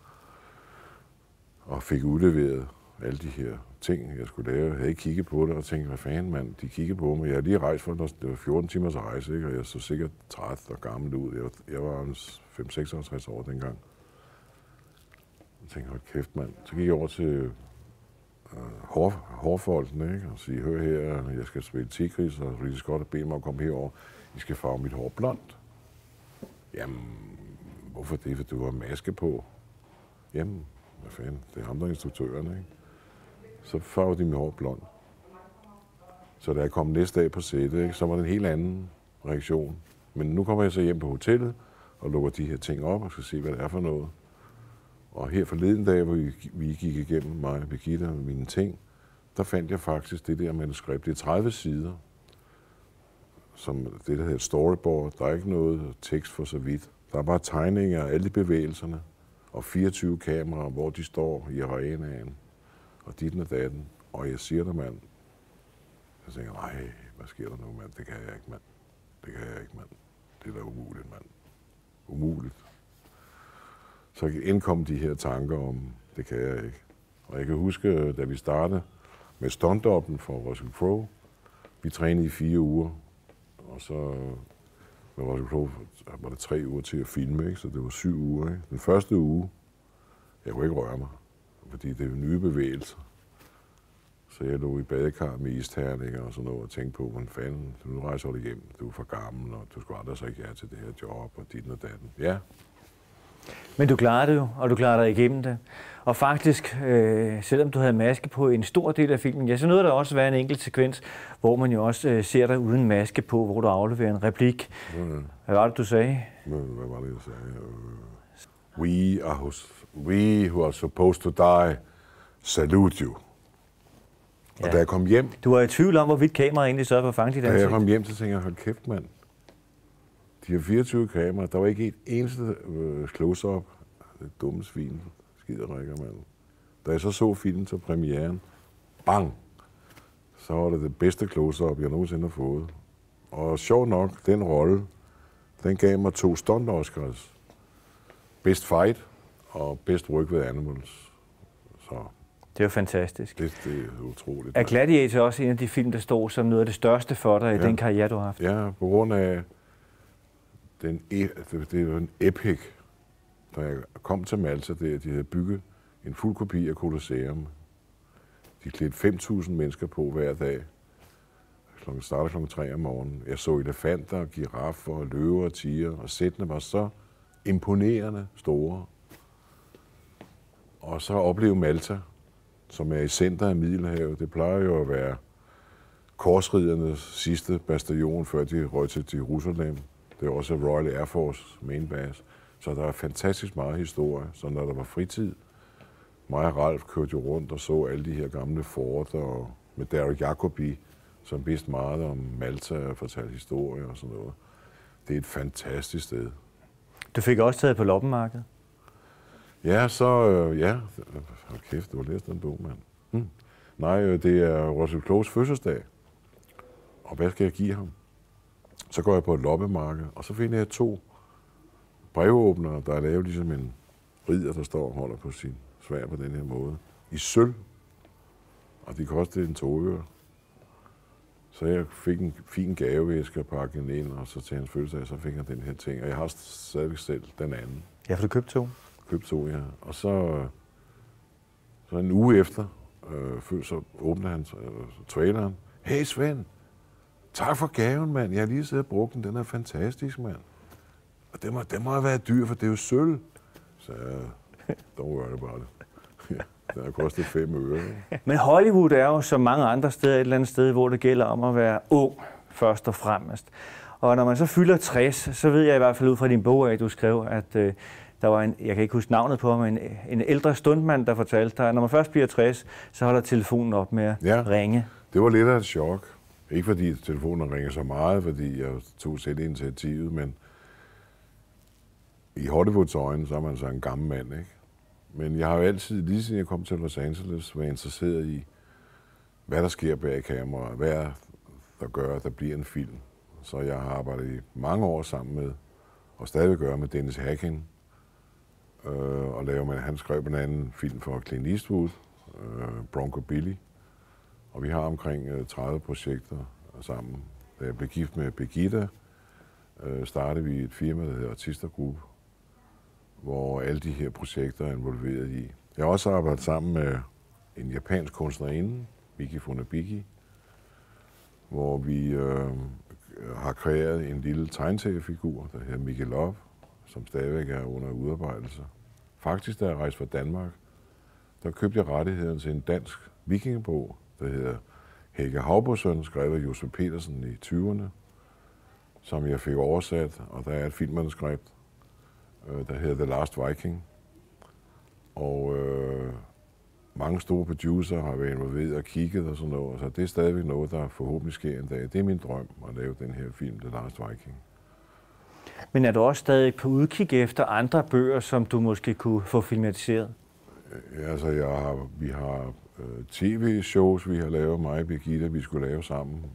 og fik udleveret alle de her ting, jeg skulle lave. Jeg havde ikke kigget på det, og tænkte, hvad fanden, mand, de kiggede på mig. Jeg havde lige rejst for, det var 14 timers rejse, ikke? Og jeg så sikkert træt og gammel ud. Jeg var 5-56 år dengang. Jeg tænkte, hold kæft, mand. Så gik jeg over til hårfolken, ikke? Og sige, hør her, jeg skal spille Tigris, og Ridley Scott og bede mig at komme herover. I skal farve mit hår blondt. Jamen, hvorfor det? For du har maske på. Jamen, hvad fanden, det er ham, der er instruktøren, ikke? Så farvede de mit hår blond. Så da jeg kom næste dag på sættet, ikke, så var det en helt anden reaktion. Men nu kommer jeg så hjem på hotellet og lukker de her ting op og skal se, hvad det er for noget. Og her forleden dag, hvor vi gik igennem mig og Birgitte og mine ting, der fandt jeg faktisk det der manuskript. Det er 30 sider, som det, der hedder storyboard. Der er ikke noget tekst for så vidt. Der er bare tegninger af alle bevægelserne og 24 kameraer, hvor de står i arenaen og ditten og datten. Og jeg siger dig, mand, Jeg tænker, nej, hvad sker der nu, mand? Det kan jeg ikke, mand. Det kan jeg ikke, mand. Det er da umuligt, mand. Umuligt. Så indkom de her tanker om, det kan jeg ikke. Og jeg kan huske, da vi startede med stuntdoppen for Russell Crowe, vi trænede i 4 uger, og så med Russell Crowe var det 3 uger til at filme, ikke? Så det var 7 uger. Ikke? Den første uge, jeg kunne ikke røre mig, fordi det er nye bevægelser. Så jeg lå i badekar med isterninger og sådan noget, og tænkte på, hvordan fanden, nu rejser du hjem, du er for gammel, og du skulle aldrig så ikke ja til det her job, og dit og datten. Ja. Men du klarede det jo, og du klarede dig igennem det. Og faktisk, selvom du havde maske på en stor del af filmen, ja, så nåede der også være en enkelt sekvens, hvor man jo også ser dig uden maske på, hvor du afleverer en replik. Hvad var det, du sagde? Hvad var det, jeg sagde? We who are supposed to die, salute you. Og da jeg kom hjem... Du var i tvivl om, hvorvidt kameraet egentlig så var fanget i den. Da jeg kom hjem, så tænkte jeg, hold kæft, mand. De har 24 kameraer. Der var ikke et eneste close-up. Det dumme svin. Skiderikker, mand. Da jeg så filmen til premieren, bang! Så var det det bedste close-up, jeg nogensinde har fået. Og sjovt nok, den rolle, den gav mig 2 stunt-Oscars. Best Fight og Best Work with Animals. Så... Det er jo fantastisk. Det er utroligt. Er Gladiator også en af de film, der står som noget af det største for dig i den karriere, du har haft? Ja, på grund af det er en epic. Da jeg kom til Malta, de havde bygget en fuld kopi af Colosseum. De klædte 5.000 mennesker på hver dag. Starter kl. 3 om morgenen. Jeg så elefanter, giraffer, løver og tiger, og sættene var så imponerende store. Og så opleve Malta, som er i center af Middelhavet. Det plejer jo at være korsridernes sidste bastion, før de røg til Jerusalem. Det er også Royal Air Force main base. Så der er fantastisk meget historie. Så når der var fritid, mig og Ralf kørte jo rundt og så alle de her gamle forter, og med Derek Jacobi, som vidste meget om Malta og fortalte historie og sådan noget. Det er et fantastisk sted. Du fik også taget på loppemarkedet? Ja, hold kæft, du har læst den bog, mand. Nej, det er Russell Crowe's fødselsdag. Og hvad skal jeg give ham? Så går jeg på et loppemarked, og så finder jeg 2 brevåbnere, der er lavet ligesom en ridder, der står og holder på sin sværd på den her måde. I sølv. Og de kostede en 2 øre. Så jeg fik en fin gavevæske og pakkede den ind, og så til hans fødselsdag, så fik jeg den her ting. Og jeg har stadigvæk selv den anden. Ja, for du købte 2? Købte 2, ja. Og så en uge efter, så åbner han traileren. Hey Svend, tak for gaven, mand. Jeg har lige siddet og brugt den. Den er fantastisk, mand. Og den må have været dyr, for det er jo sølv. Så don't worry about it. Ja, den har kostet 5 øre. Men Hollywood er jo som mange andre steder et eller andet sted, hvor det gælder om at være ung først og fremmest. Og når man så fylder 60, så ved jeg i hvert fald ud fra din bog, at du skrev, at der var jeg kan ikke huske navnet på ham, en ældre Stuntman, der fortalte dig, at når man først bliver 60, så holder telefonen op med at ringe. Det var lidt af et chok. Ikke fordi telefonen ringer så meget, fordi jeg tog selv initiativet, men i Hollywoods øjne, så er man så en gammel mand, ikke? Men jeg har jo altid, lige siden jeg kom til Los Angeles, været interesseret i, hvad der sker bag kameraet, hvad der gør, at der bliver en film. Så jeg har arbejdet i mange år sammen med, og stadig gør med Dennis Hacking, og han skrev en anden film for Clint Eastwood, Bronco Billy, og vi har omkring 30 projekter sammen. Da jeg blev gift med Birgitta, startede vi et firma, der hedder Artistergruppe, hvor alle de her projekter er involveret i. Jeg har også arbejdet sammen med en japansk kunstnerinde, Miki Funabiki, hvor vi har kreeret en lille tegneseriefigur, der hedder Mickey Love, som stadigvæk er under udarbejdelse. Faktisk, da jeg rejste fra Danmark, der købte jeg rettigheden til en dansk vikingebog, der hedder Helge Havbosøn, skrevet af Josef Petersen i 20'erne, som jeg fik oversat, og der er et filmmanuskript, der hedder The Last Viking. Og mange store producer har været involveret og kigget og sådan noget, så det er stadigvæk noget, der forhåbentlig sker en dag. Det er min drøm at lave den her film, The Last Viking. Men er du også stadig på udkig efter andre bøger, som du måske kunne få filmatiseret? Ja, altså vi har tv-shows, vi har lavet, mig og Birgitte, vi skulle lave sammen.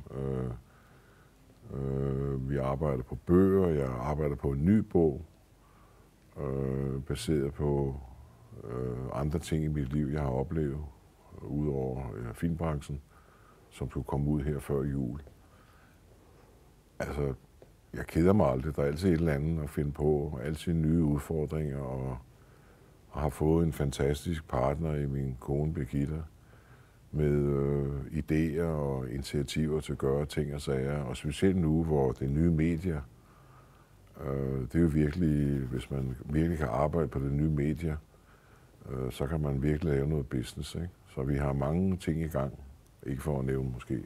Vi arbejder på bøger, jeg arbejder på en ny bog, baseret på andre ting i mit liv, jeg har oplevet, udover filmbranchen, som skulle komme ud her før jul. Altså, jeg keder mig aldrig. Der er altid et eller andet at finde på, altid nye udfordringer, og har fået en fantastisk partner i min kone Birgitte, med idéer og initiativer til at gøre ting og sager, og specielt nu, hvor det nye medier, det er jo virkelig, hvis man virkelig kan arbejde på det nye medier, så kan man virkelig lave noget business, ikke? Så vi har mange ting i gang, ikke for at nævne måske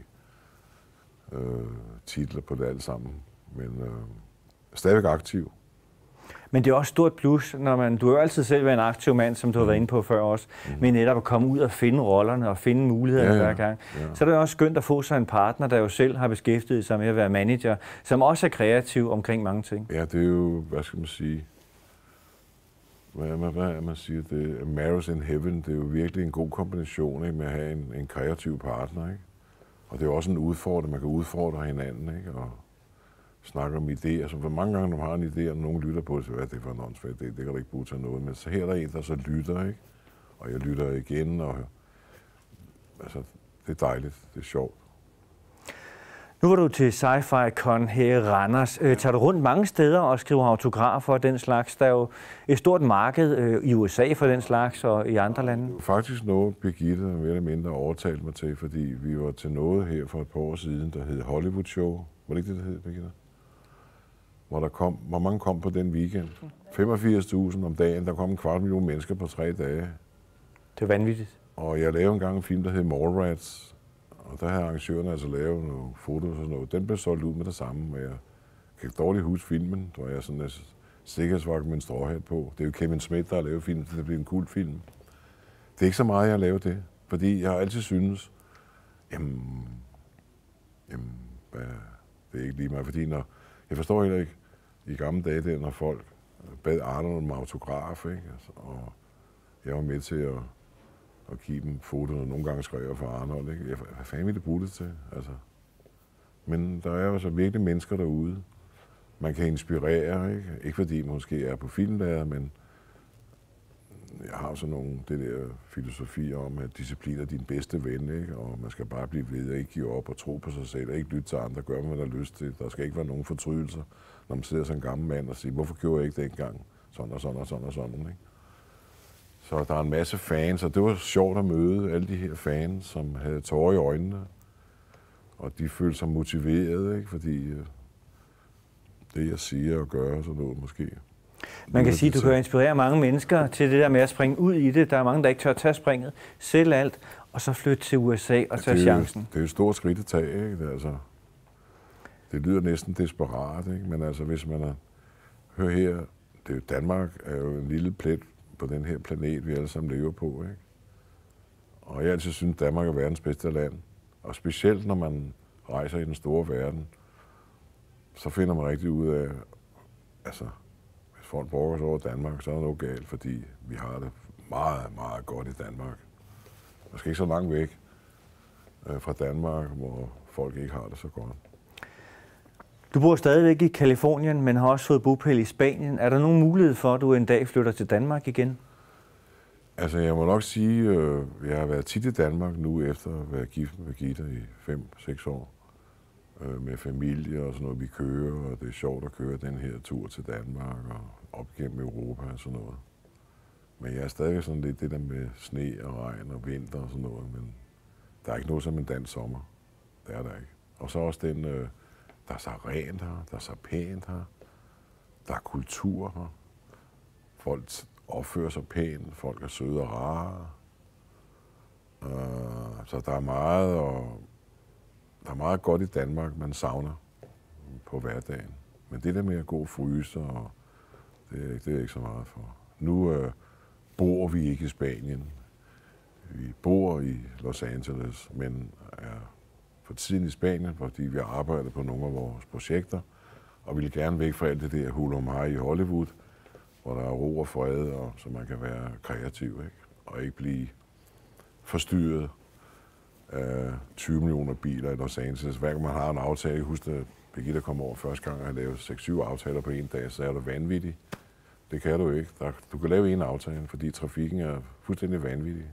titler på det alt sammen, men stadigvæk aktiv. Men det er også stort plus, når du har jo altid selv været en aktiv mand, som du har været inde på før også, men netop at komme ud og finde rollerne og finde mulighederne hver gang. Ja. Så er det også skønt at få sig en partner, der jo selv har beskæftiget sig med at være manager, som også er kreativ omkring mange ting. Ja, det er jo, hvad skal man sige, hvad man siger, det er marriage in heaven, det er jo virkelig en god kombination, ikke, med at have en kreativ partner, ikke? Og det er jo også en udfordring, man kan udfordre hinanden, ikke? Og snakke om idéer, så for mange gange, når man har en idé, og nogen lytter på det, så hvad er det for en åndssvagt idé, det kan du ikke bruge til noget, men så her er der en, der så lytter, ikke? Og jeg lytter igen, og altså, det er dejligt, det er sjovt. Nu var du til Sci-Fi Con her i Randers. Tager du rundt mange steder og skriver autografer og den slags? Der er jo et stort marked i USA for den slags og i andre lande. Det var faktisk noget, Birgitte mere eller mindre overtalte mig til, fordi vi var til noget her for et par år siden, der hed Hollywood Show. Var det ikke det hed, Birgitte? Hvor mange kom på den weekend? 85.000 om dagen. Der kom 250.000 mennesker på 3 dage. Det er vanvittigt. Og jeg lavede engang en film, der hed Mallrats. Og der havde arrangørerne altså lavet nogle fotos og sådan noget. Den blev solgt ud med det samme. Og jeg kan dårligt huske filmen. Der var jeg sådan en sikkerhedsvagt med en stråhat på. Det er jo Kevin Smith, der har lavet filmen, så det bliver en cool film. Det er ikke så meget, jeg har lavet det. Fordi jeg har altid syntes, det er ikke lige mig. Fordi jeg forstår heller ikke i gamle dage, der, når folk bad Arnold om autograf, ikke? Altså, og jeg var med til at give dem fotoer, og nogle gange skrev jeg for Arnold, ikke? Hvad fanden vil det bruge det til? Altså. Men der er jo så virkelig mennesker derude. Man kan inspirere, ikke? Ikke fordi man måske er på filmlærer, men jeg har sådan nogle det der filosofi om, at disciplin er din bedste ven, ikke? Og man skal bare blive ved og ikke give op og tro på sig selv og ikke lytte til andre, gøre hvad man har lyst til. Der skal ikke være nogen fortrydelser, når man sidder som en gammel mand og siger, hvorfor gjorde jeg ikke det engang? Sådan og sådan og sådan og sådan, ikke? Så der er en masse fans, og det var sjovt at møde alle de her fans, som havde tårer i øjnene. Og de følte sig motiveret, ikke? Fordi det, jeg siger og gør, så noget måske. Man kan sige, at du kan inspirere mange mennesker til det der med at springe ud i det. Der er mange, der ikke tør tage springet, sælge alt, og så flytte til USA og tage chancen. Det er jo et stort skridt at tage, ikke? Det lyder næsten desperat, ikke? Men altså, hvis man hører her, det er Danmark er jo en lille plet på den her planet, vi alle sammen lever på, ikke? Og jeg altid synes, Danmark er verdens bedste land. Og specielt, når man rejser i den store verden, så finder man rigtig ud af, altså, hvis folk brokker sig over Danmark, så er det noget galt, fordi vi har det meget, meget godt i Danmark. Måske ikke så langt væk fra Danmark, hvor folk ikke har det så godt. Du bor stadigvæk i Californien, men har også fået bopæl i Spanien. Er der nogen mulighed for, at du en dag flytter til Danmark igen? Altså, jeg må nok sige, at jeg har været tit i Danmark nu, efter at være gift med Birgitte i 5-6 år. Med familie og sådan noget, vi kører, og det er sjovt at køre den her tur til Danmark og op gennem Europa og sådan noget. Men jeg er stadig sådan lidt det der med sne og regn og vinter og sådan noget, men der er ikke noget som en dansk sommer. Det er der ikke. Og så også den, der er så rent her, der er så pænt her, der er kultur her. Folk opfører sig pænt, folk er søde og rare. Så der er meget godt i Danmark, man savner på hverdagen. Men det der med at gå og fryse, det er ikke så meget for. Nu bor vi ikke i Spanien. Vi bor i Los Angeles, men er for tiden i Spanien, fordi vi har arbejdet på nogle af vores projekter, og vil gerne væk fra alt det der hurlumhej i Hollywood, hvor der er ro og fred, og så man kan være kreativ, ikke? Og ikke blive forstyrret af 20 millioner biler i Los Angeles. Hver gang man har en aftale, jeg husker, at Birgitte kom over første gang, og jeg lavede 6-7 aftaler på en dag, så er du vanvittig. Det kan du ikke. Du kan lave en aftale, fordi trafikken er fuldstændig vanvittig.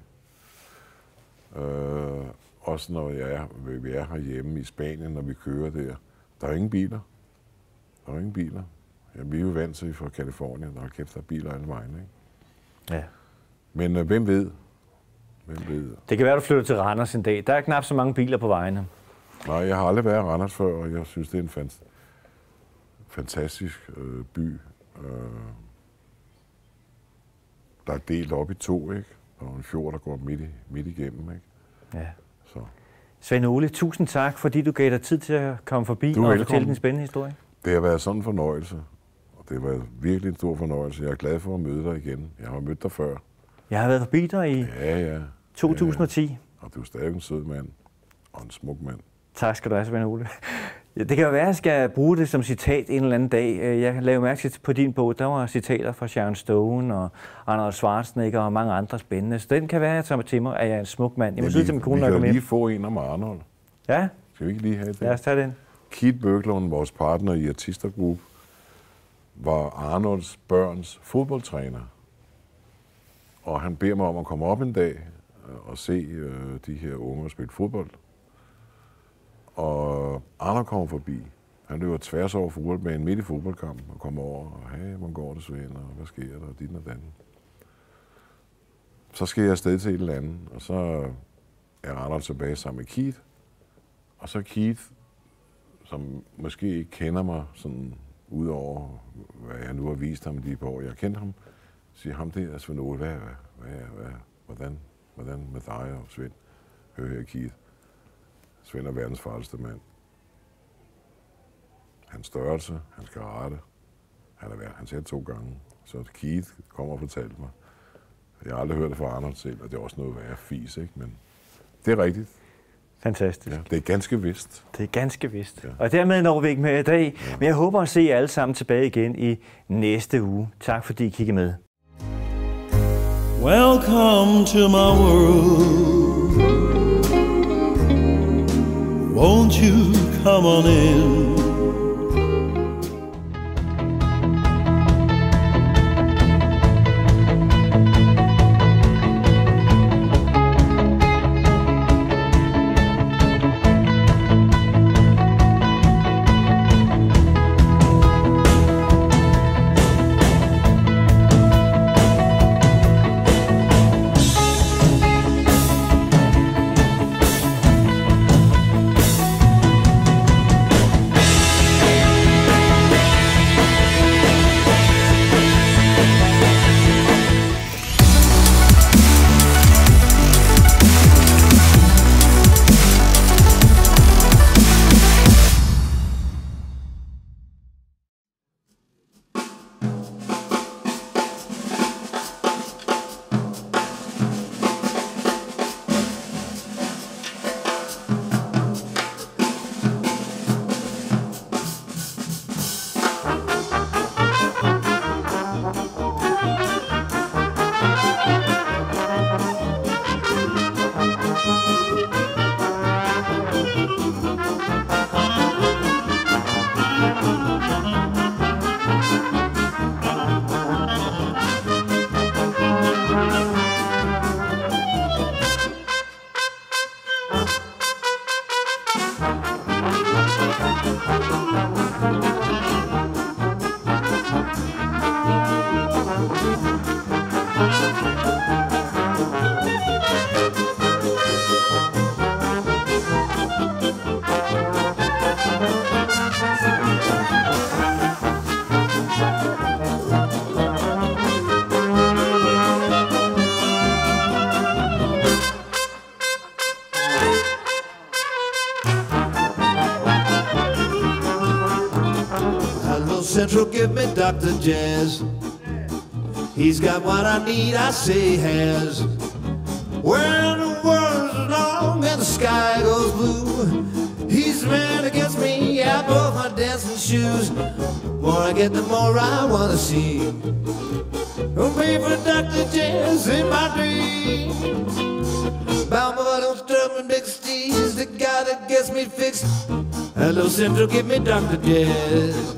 Også når vi er herhjemme i Spanien, når vi kører der. Der er ingen biler. Der er ingen biler. Ja, vi er jo vant til fra Californien, der er kæft, der er biler alle vejen, ikke? Ja. Men hvem ved? Hvem ved? Det kan være, du flytter til Randers en dag. Der er knap så mange biler på vejene. Nej, jeg har aldrig været i Randers før, og jeg synes, det er en fantastisk by. Der er delt op i to, ikke? Der er en fjord, der går midt igennem, ikke? Ja. Så. Sven-Ole, tusind tak, fordi du gav dig tid til at komme forbi og fortælle din spændende historie. Det har været sådan en fornøjelse, og det har været virkelig en stor fornøjelse. Jeg er glad for at møde dig igen. Jeg har mødt dig før. Jeg har været forbi dig i 2010. Ja. Og du er stadig en sød mand og en smuk mand. Tak skal du have, Sven-Ole. Det kan jo være, at jeg skal bruge det som citat en eller anden dag. Jeg lavede mærke til på din bog, der var citater fra Sharon Stone og Arnold Schwarzenegger og mange andre spændende. Så den kan være, at jeg tager til mig, at jeg er en smuk mand. Jeg må sige til min kone, vi kan lige få en om Arnold. Ja? Skal vi ikke lige have det? Lad os tage den. Keith Bøklund, vores partner i Artistergruppe, var Arnolds børns fodboldtræner. Og han beder mig om at komme op en dag og se de her unge spille fodbold. Og Arnold kommer forbi. Han løber tværs over fodboldbanen midt i fodboldkampen og kommer over og hey, hvordan går det, Svend, og hvad sker der, og dit og datten. Så skal jeg afsted til et eller andet, og så er Arnold tilbage sammen med Keith. Og så Keith, som måske ikke kender mig sådan udover, hvad jeg nu har vist ham de par år, jeg kendte ham, siger ham det, altså Sven-Ole, hvordan med dig og Svend? Hør her, Keith. Svend er verdens farligste mand. Hans størrelse, hans karate, han sagde 2 gange. Så Keith kommer og fortalte mig. Jeg har aldrig hørt det fra Arnold selv, og det er også noget værre fis, ikke? Men det er rigtigt. Fantastisk. Ja, det er ganske vist. Det er ganske vist. Ja. Og dermed når vi ikke med i dag, men jeg håber at se jer alle sammen tilbage igen i næste uge. Tak fordi I kiggede med. Welcome to my world. Won't you come on in? Central, give me Dr. Jazz. He's got what I need, I say has. When the world's long and the sky goes blue, he's the man that gets me out of my dancing shoes. The more I get, the more I wanna see. Oh, baby, Dr. Jazz in my dreams. but don't disturb me, Big Steve's the guy that gets me fixed. Hello Central, give me Dr. Jazz.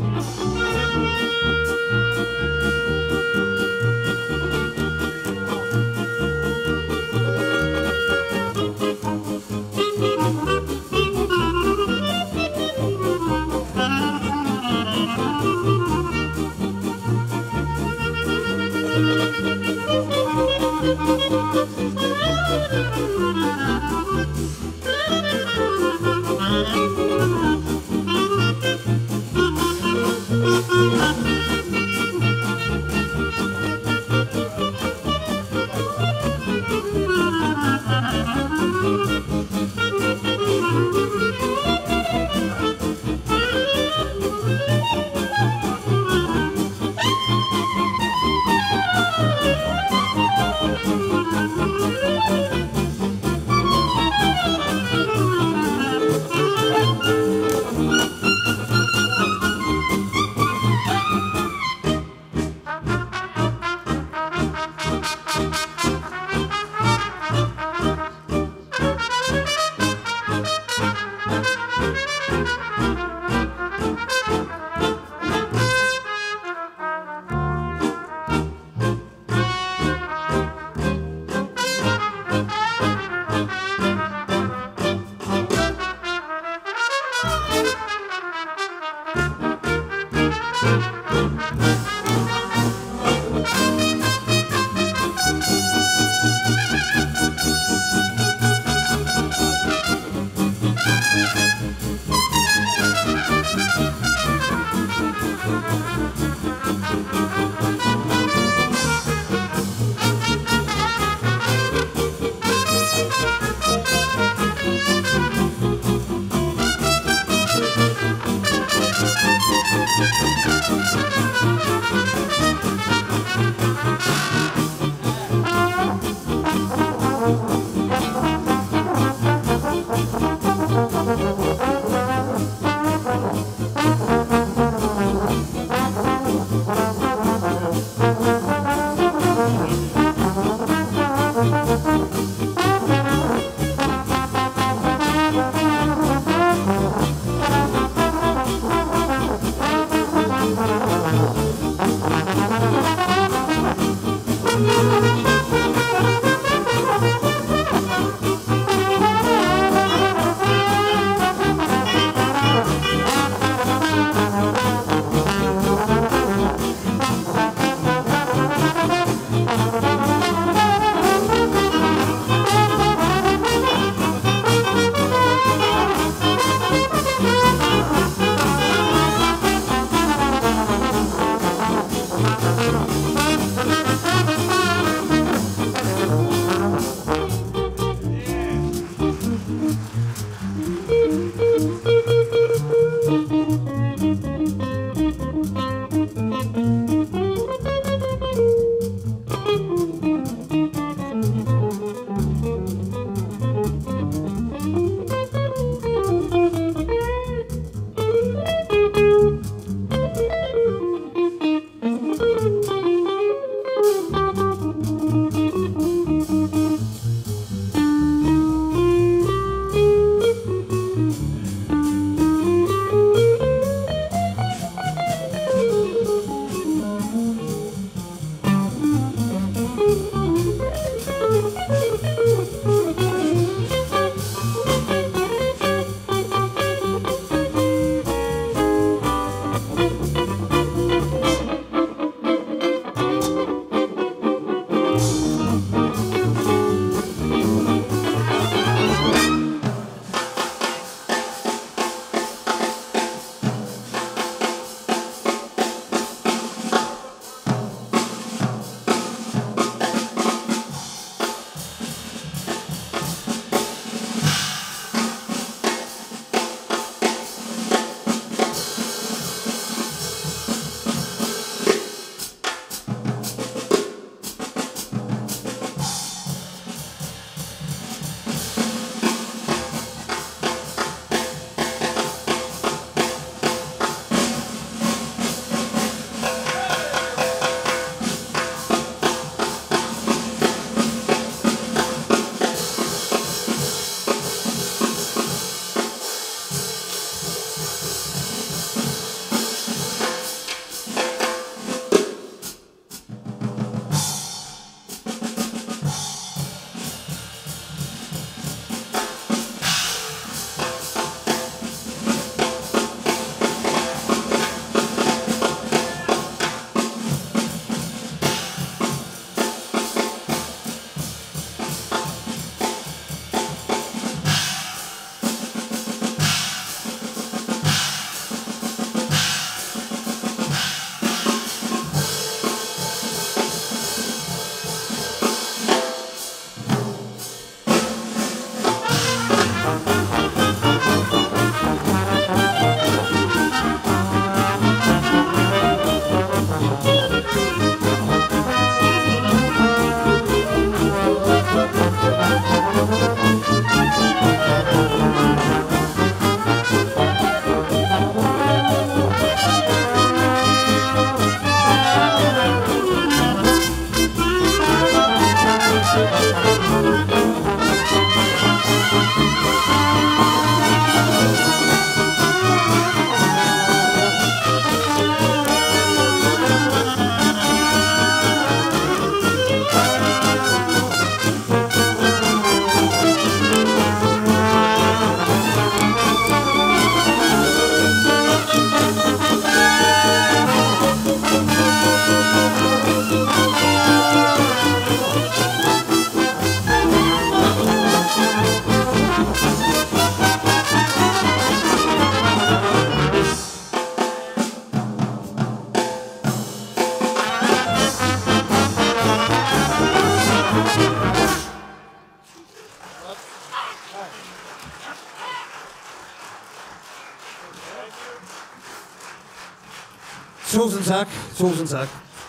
Tusind tak, tusind tak.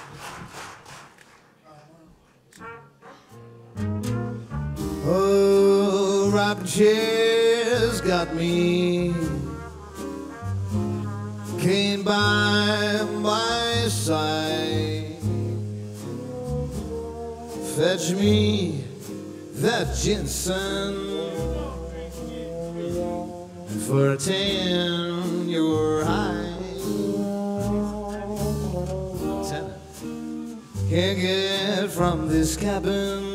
Oh, rocking chair's got me. Came by my side. Fetch me that ginseng for a 10 you're high. Can't get from this cabin,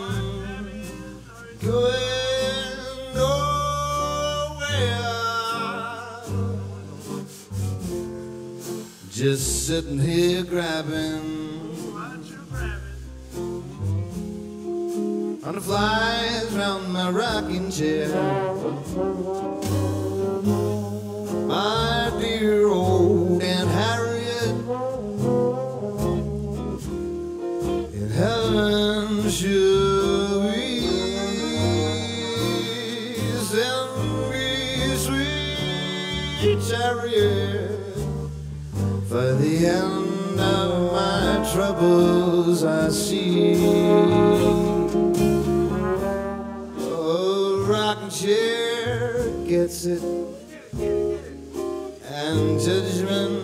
going nowhere. Just sitting here grabbing on the flies round my rocking chair. My dear old Aunt Harriet, in heaven should we send me sweet chariot for the end of my troubles I see. Rocking chair gets it, and judgment